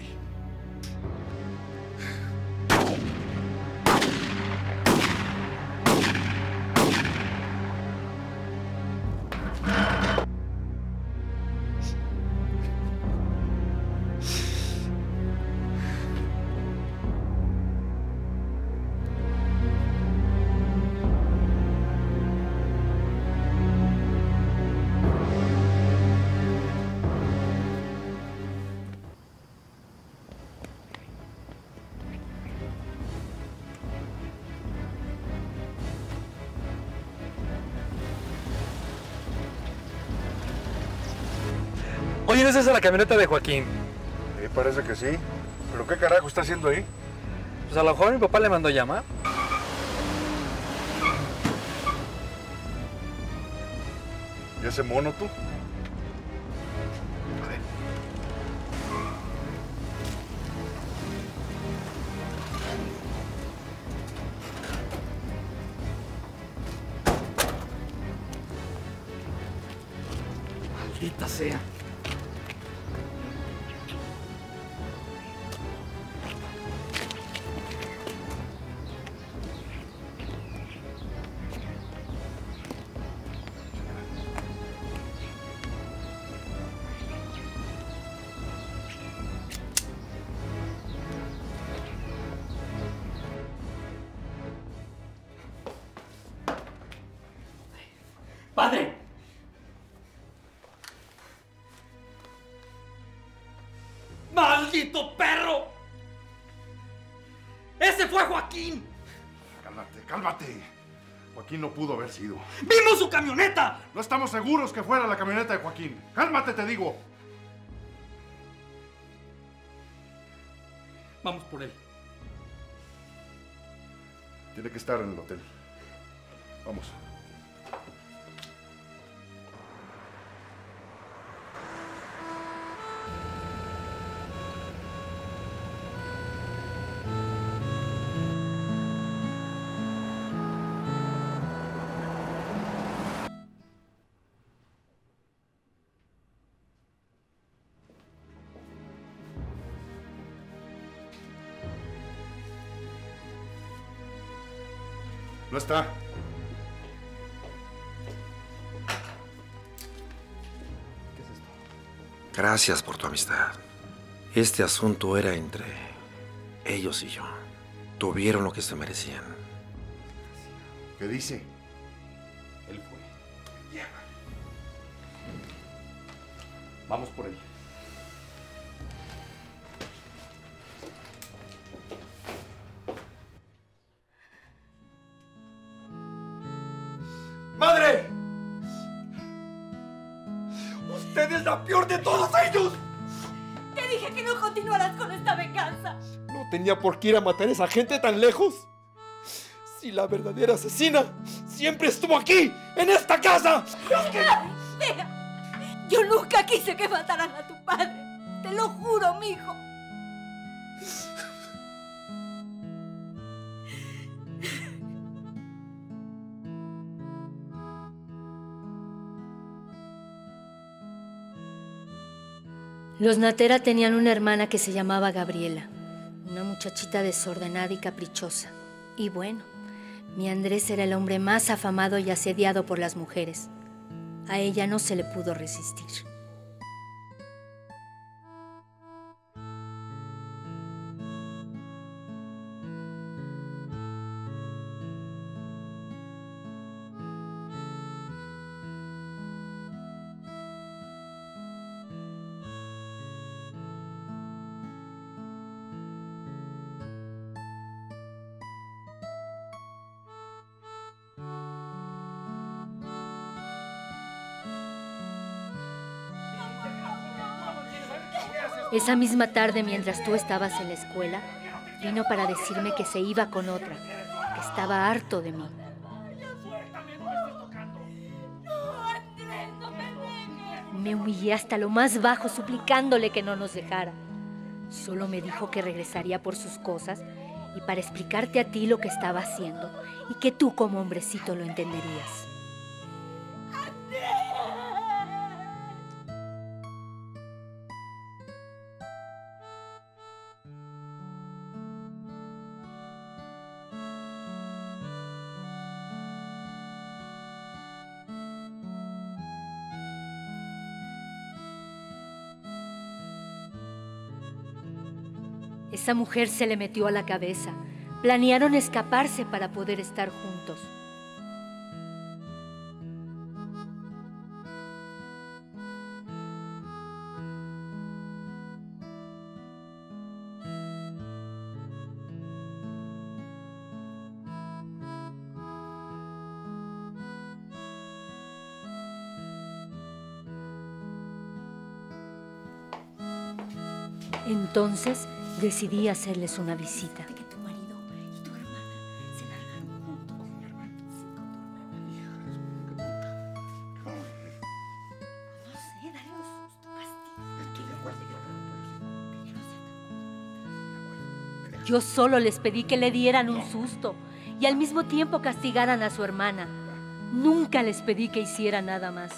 Oye, ¿no es esa la camioneta de Joaquín? Sí, parece que sí. ¿Pero qué carajo está haciendo ahí? Pues a lo mejor mi papá le mandó llamar. ¿Y ese mono tú? Maldita sea. ¡Padre! ¡Maldito perro! ¡Ese fue Joaquín! Cálmate, cálmate. Joaquín no pudo haber sido. ¡Vimos su camioneta! No estamos seguros que fuera la camioneta de Joaquín. Cálmate, te digo. Vamos por él. Tiene que estar en el hotel. Vamos. No está. Gracias por tu amistad. Este asunto era entre ellos y yo. Tuvieron lo que se merecían. ¿Qué dice? Él fue. Vamos por él. ¡Madre! Usted es la peor de todos ellos. Te dije que no continuaras con esta venganza. No tenía por qué ir a matar a esa gente tan lejos. Si la verdadera asesina siempre estuvo aquí, en esta casa. Es que... Deja. Yo nunca quise que mataran a tu padre. Te lo juro, mijo. Los Natera tenían una hermana que se llamaba Gabriela, una muchachita desordenada y caprichosa. Y bueno, mi Andrés era el hombre más afamado y asediado por las mujeres. A ella no se le pudo resistir. Esa misma tarde, mientras tú estabas en la escuela, vino para decirme que se iba con otra, que estaba harto de mí. Me humillé hasta lo más bajo, suplicándole que no nos dejara. Solo me dijo que regresaría por sus cosas y para explicarte a ti lo que estaba haciendo y que tú como hombrecito lo entenderías. Esa mujer se le metió a la cabeza. Planearon escaparse para poder estar juntos. Entonces decidí hacerles una visita. Que tu marido y tu hermana se largaron juntos. No sé, dale un susto, castigo. Yo solo les pedí que le dieran un susto y al mismo tiempo castigaran a su hermana. Nunca les pedí que hiciera nada más.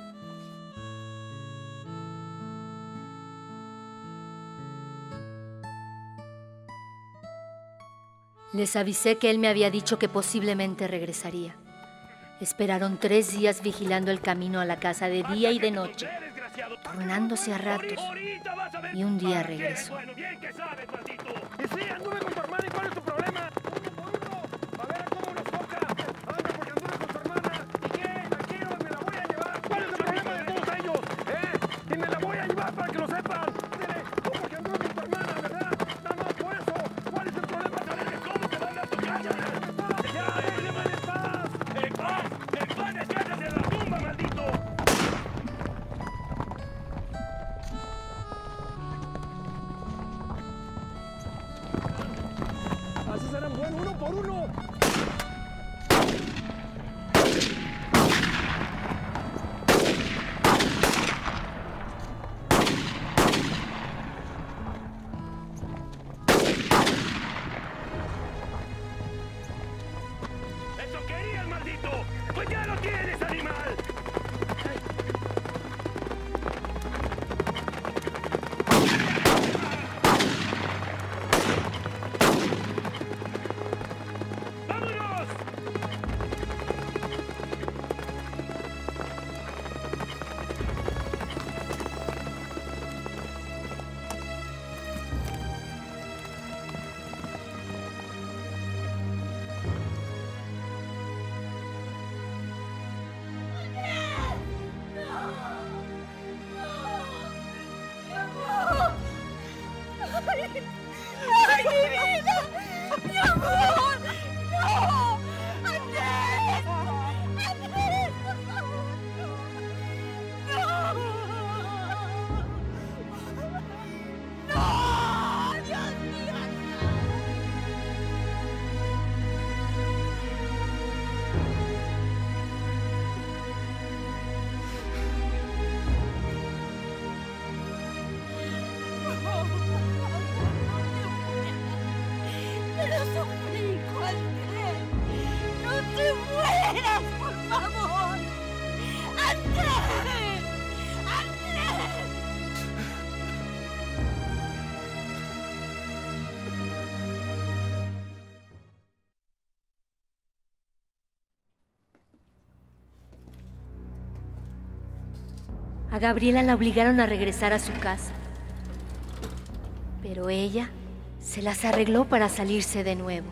Les avisé que él me había dicho que posiblemente regresaría. Esperaron tres días vigilando el camino a la casa de día y de noche, turnándose a ratos, y un día regresó. Bueno, bien que sabes, maldito. Y sí, anduve con tu hermana, ¿y cuál es tu problema? Uno por uno, a ver cómo nos toca. Anda, porque anduve con tu hermana. ¿Y qué? Tranquilo, me la voy a llevar. ¿Cuál es el problema de todos ellos? ¿Eh? Y me la voy a llevar para que lo sepan. Dile, tú porque anduve con tu hermana, ¿verdad? Nada más por eso. ¿Cuál es el problema? Saber de cómo te van a tocar. Ya, déjame en paz. En paz. En paz, descanses en la tumba, maldito. Así serán buenos. suplico, Andrés. No te mueras, por favor. Andrés. Andrés. A Gabriela la obligaron a regresar a su casa. Pero ella se las arregló para salirse de nuevo.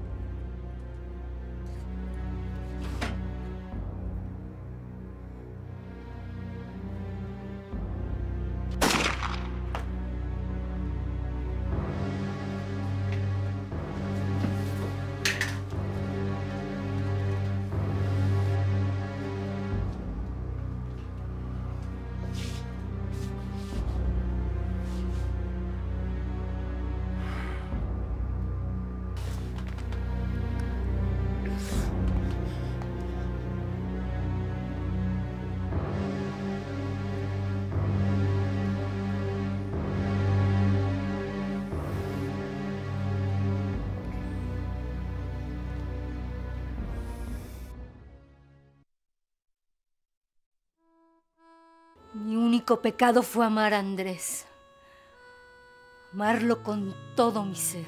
Mi único pecado fue amar a Andrés. Amarlo con todo mi ser.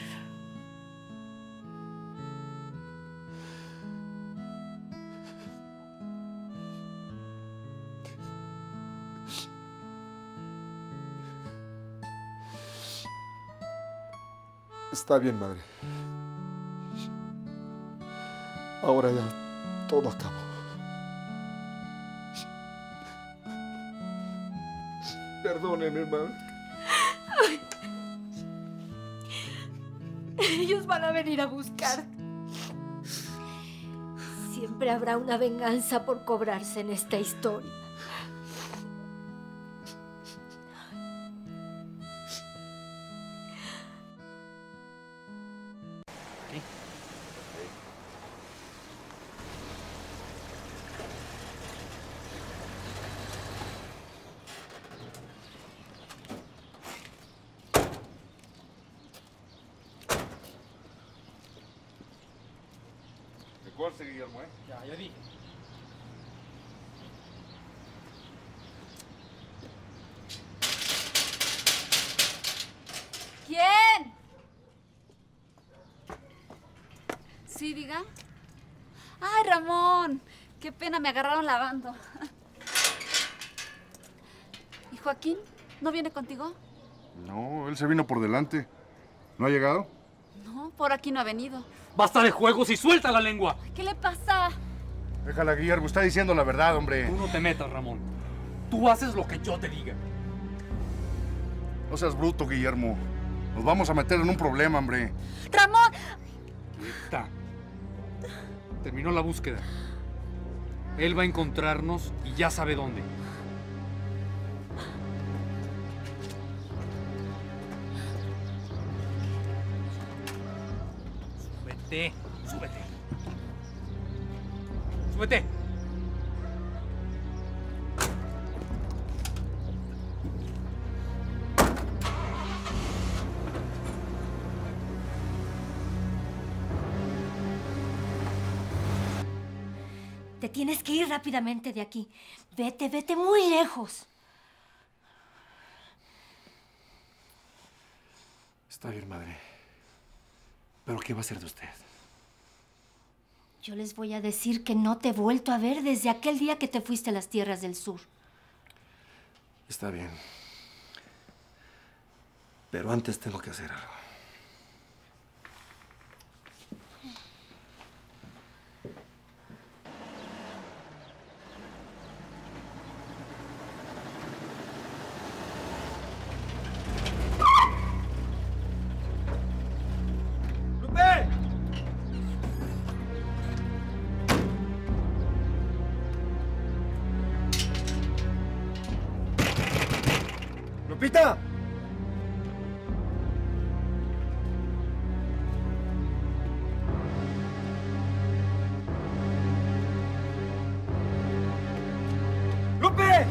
Está bien, madre. Ahora ya todo acabó. Perdónenme, madre. Ellos van a venir a buscarte. Siempre habrá una venganza por cobrarse en esta historia. Recuerde, Guillermo, ¿eh? Ya, ya dije. ¿Quién? Sí, diga. Ay, Ramón, qué pena, me agarraron lavando. ¿Y Joaquín? ¿No viene contigo? No, él se vino por delante. ¿No ha llegado? No, por aquí no ha venido. ¡Basta de juegos y suelta la lengua! ¿Qué le pasa? Déjala, Guillermo, está diciendo la verdad, hombre. Tú no te metas, Ramón. Tú haces lo que yo te diga. No seas bruto, Guillermo. Nos vamos a meter en un problema, hombre. ¡Ramón! Quieta. Terminó la búsqueda. Él va a encontrarnos y ya sabe dónde. Súbete, súbete. Súbete. Te tienes que ir rápidamente de aquí. Vete, vete muy lejos. Está bien, madre. ¿Pero qué va a hacer de usted? Yo les voy a decir que no te he vuelto a ver desde aquel día que te fuiste a las tierras del sur. Está bien. Pero antes tengo que hacer algo. ¡Lupita! ¡Lupe!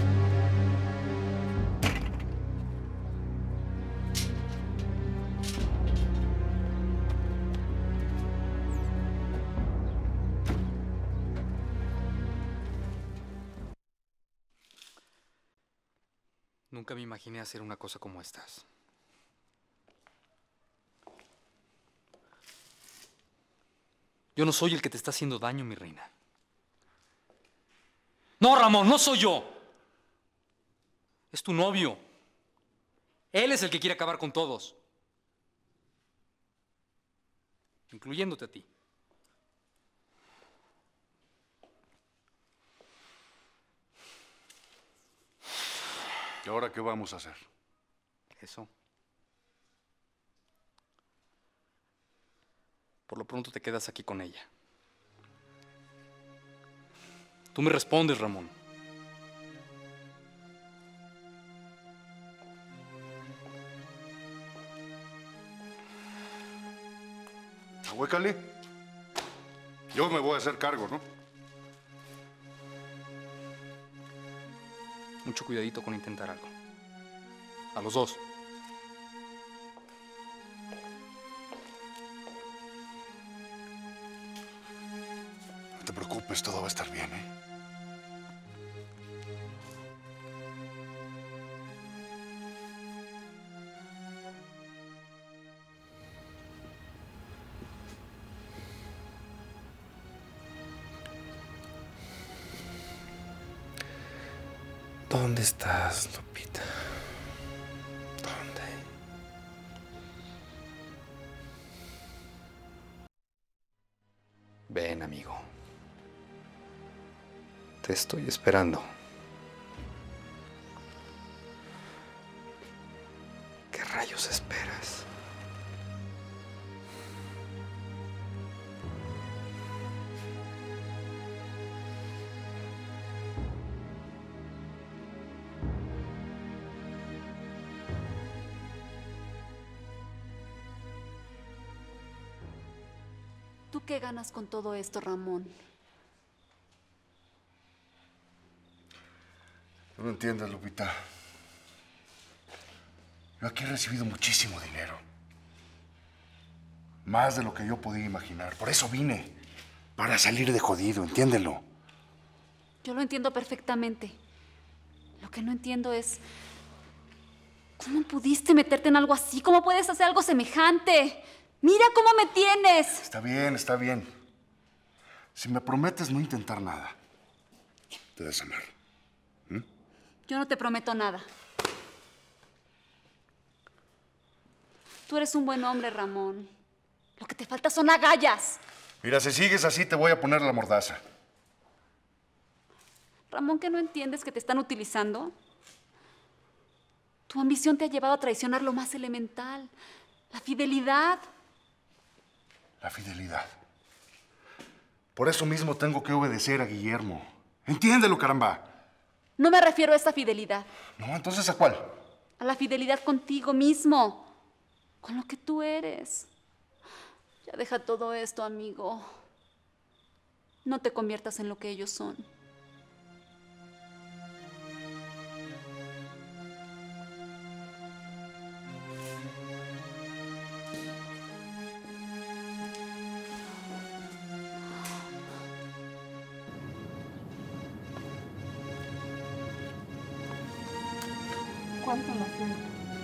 Nunca me imaginé hacer una cosa como estas. Yo no soy el que te está haciendo daño, mi reina. No, Ramón, no soy yo. Es tu novio. Él es el que quiere acabar con todos. Incluyéndote a ti. ¿Y ahora qué vamos a hacer? Eso. Por lo pronto te quedas aquí con ella. Tú me respondes, Ramón. Ahuécale. Yo me voy a hacer cargo, ¿no? Mucho cuidadito con intentar algo. A los dos. No te preocupes, todo va a estar bien, ¿eh? ¿Dónde estás, Lupita? ¿Dónde? Ven, amigo. Te estoy esperando. ¿Qué rayos esperas? ¿Tú qué ganas con todo esto, Ramón? No lo entiendes, Lupita. Yo aquí he recibido muchísimo dinero. Más de lo que yo podía imaginar. Por eso vine. Para salir de jodido, entiéndelo. Yo lo entiendo perfectamente. Lo que no entiendo es... ¿cómo pudiste meterte en algo así? ¿Cómo puedes hacer algo semejante? ¡Mira cómo me tienes! Está bien, está bien. Si me prometes no intentar nada, te desamarro. ¿Mm? Yo no te prometo nada. Tú eres un buen hombre, Ramón. Lo que te falta son agallas. Mira, si sigues así te voy a poner la mordaza. Ramón, ¿que no entiendes que te están utilizando? Tu ambición te ha llevado a traicionar lo más elemental, la fidelidad. La fidelidad. Por eso mismo tengo que obedecer a Guillermo. Entiéndelo, caramba. No me refiero a esa fidelidad. No, entonces ¿a cuál? A la fidelidad contigo mismo. Con lo que tú eres. Ya deja todo esto, amigo. No te conviertas en lo que ellos son. ¿Cuánto lo siento?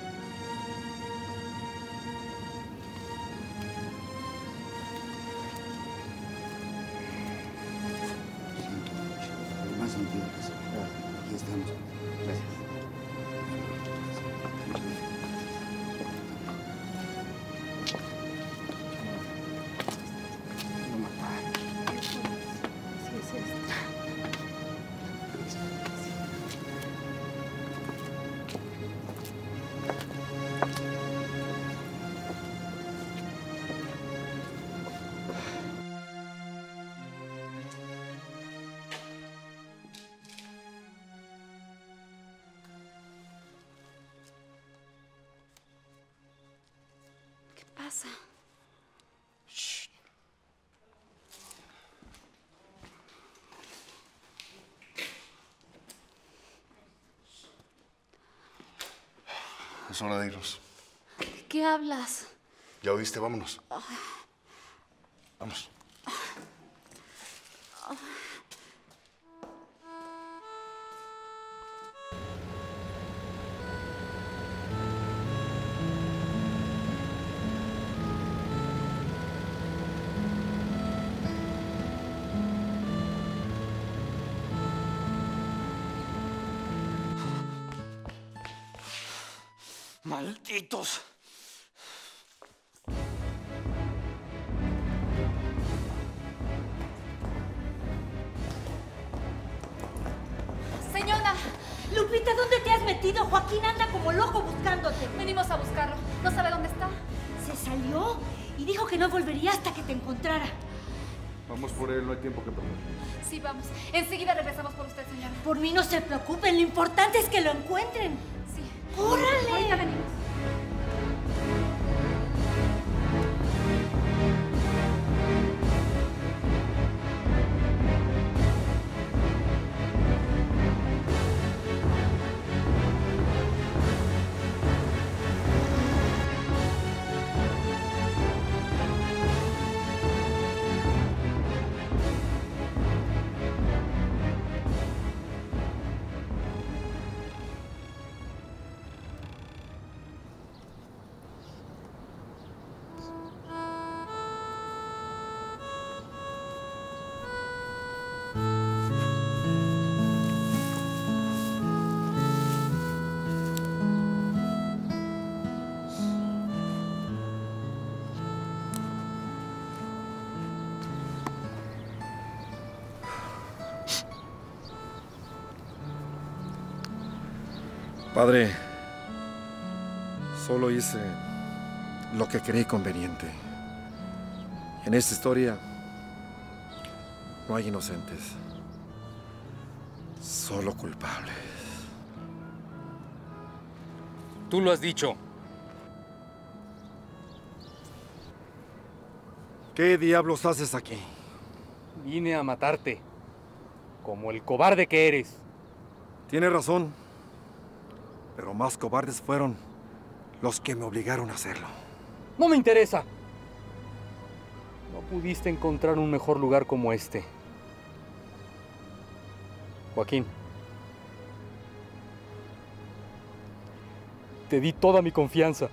Más entiendes. Aquí estamos. Gracias. No matar. Así es esto. ¿Qué pasa? Shh. Es hora de irnos. ¿De qué hablas? ¿Ya oíste? Vámonos. Vamos. ¡Malditos! Señora. Lupita, ¿dónde te has metido? Joaquín anda como loco buscándote. Venimos a buscarlo. ¿No sabe dónde está? Se salió y dijo que no volvería hasta que te encontrara. Vamos por él, no hay tiempo que perder. Sí, vamos. Enseguida regresamos por usted, señora. Por mí no se preocupen, lo importante es que lo encuentren. Sí. ¡Órale! Ahorita venimos. Padre, solo hice lo que creí conveniente. En esta historia no hay inocentes, solo culpables. Tú lo has dicho. ¿Qué diablos haces aquí? Vine a matarte, como el cobarde que eres. Tienes razón, pero más cobardes fueron los que me obligaron a hacerlo. No me interesa. No pudiste encontrar un mejor lugar como este. Joaquín, te di toda mi confianza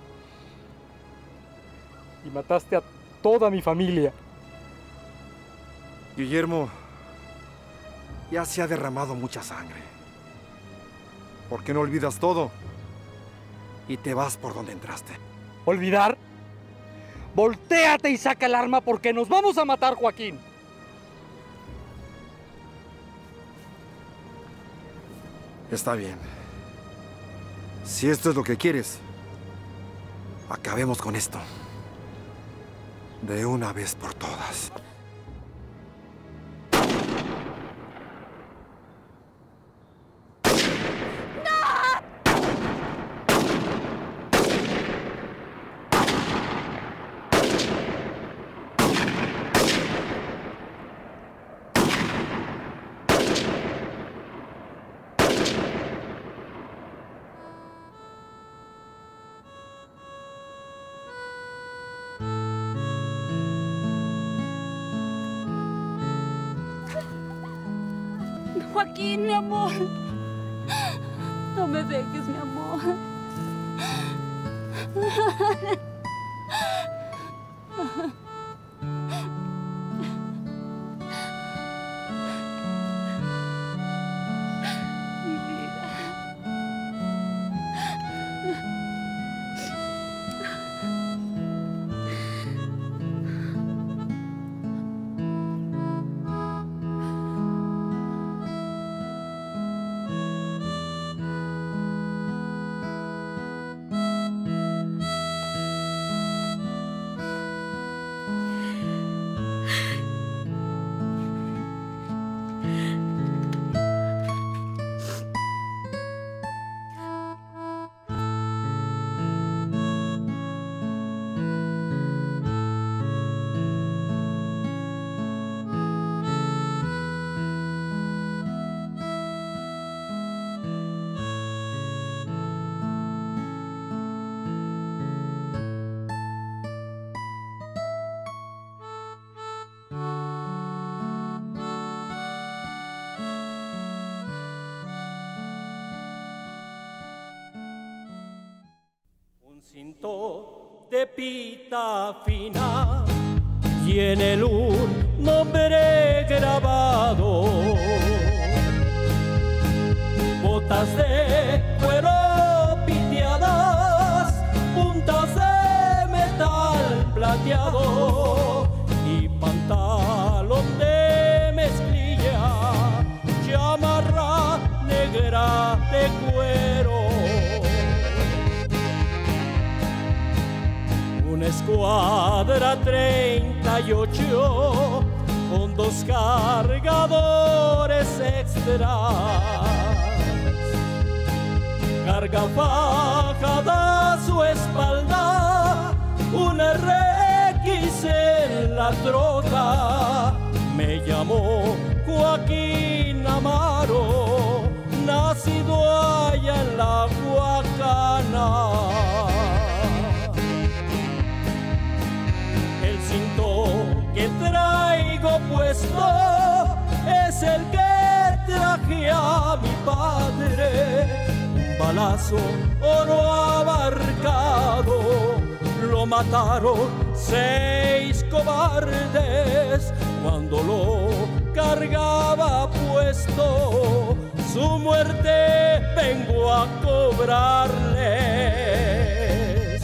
y mataste a toda mi familia. Guillermo, ya se ha derramado mucha sangre. ¿Por qué no olvidas todo y te vas por donde entraste? ¿Olvidar? Voltéate y saca el arma porque nos vamos a matar, Joaquín. Está bien. Si esto es lo que quieres, acabemos con esto. De una vez por todas. Joaquín, mi amor. No me dejes, mi amor. Mi vida. Cinto de pita fina tiene un nombre grabado, botas de cuero piteadas bordado y pantalón de mezclilla, chamarra negra de cuero. Una escuadra treinta y ocho con dos cargadores extras. Carga fajada a su espalda, un R X en la troca. Me llamó Joaquín Amaro, nacido allá en la Huacana. El cinto que traigo puesto es el que traje a mi padre. Un balazo oro abarcado, lo mataron seis cobardes cuando lo cargaba puesto. Su muerte vengo a cobrarles.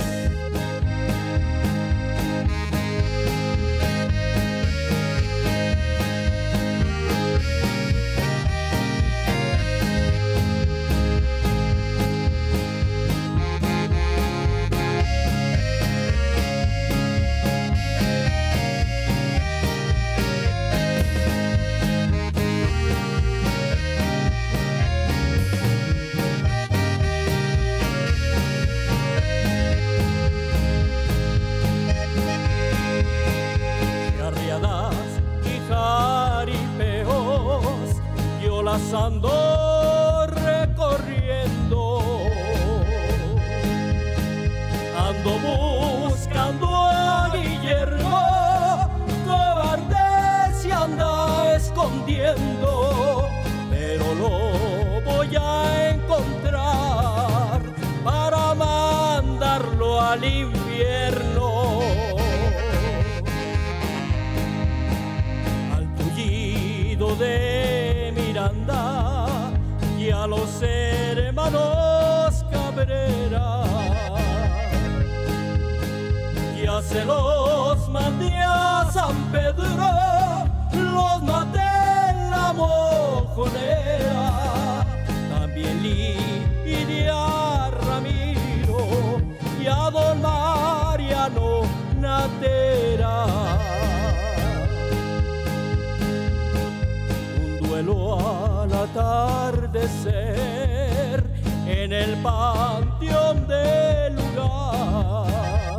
Las ando recorriendo, ando buscando a Guillermo, cobarde se anda escondiendo, pero lo voy a encontrar para mandarlo al infierno. Al tullido de Miranda y a los hermanos Cabrera, ya se los mandé a San Pedro, los maté en la mojonera. También lidié a Ramiro y a don Mariano Natera. Al atardecer en el panteón del lugar,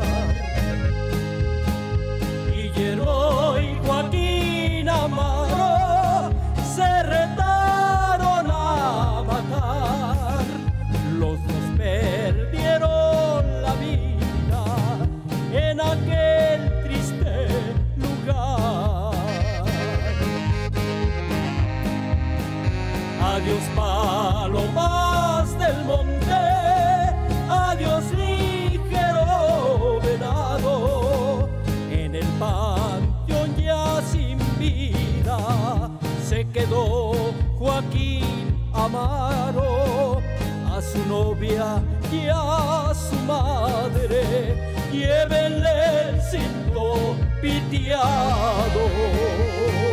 Guillermo y Joaquín Amaro se retaron a matar. Los dos perdieron la vida en aquel triste lugar. Adiós palomas del monte, adiós ligero venado. En el panteón ya sin vida se quedó Joaquín Amaro. A su novia y a su madre llévenle el cinto piteado.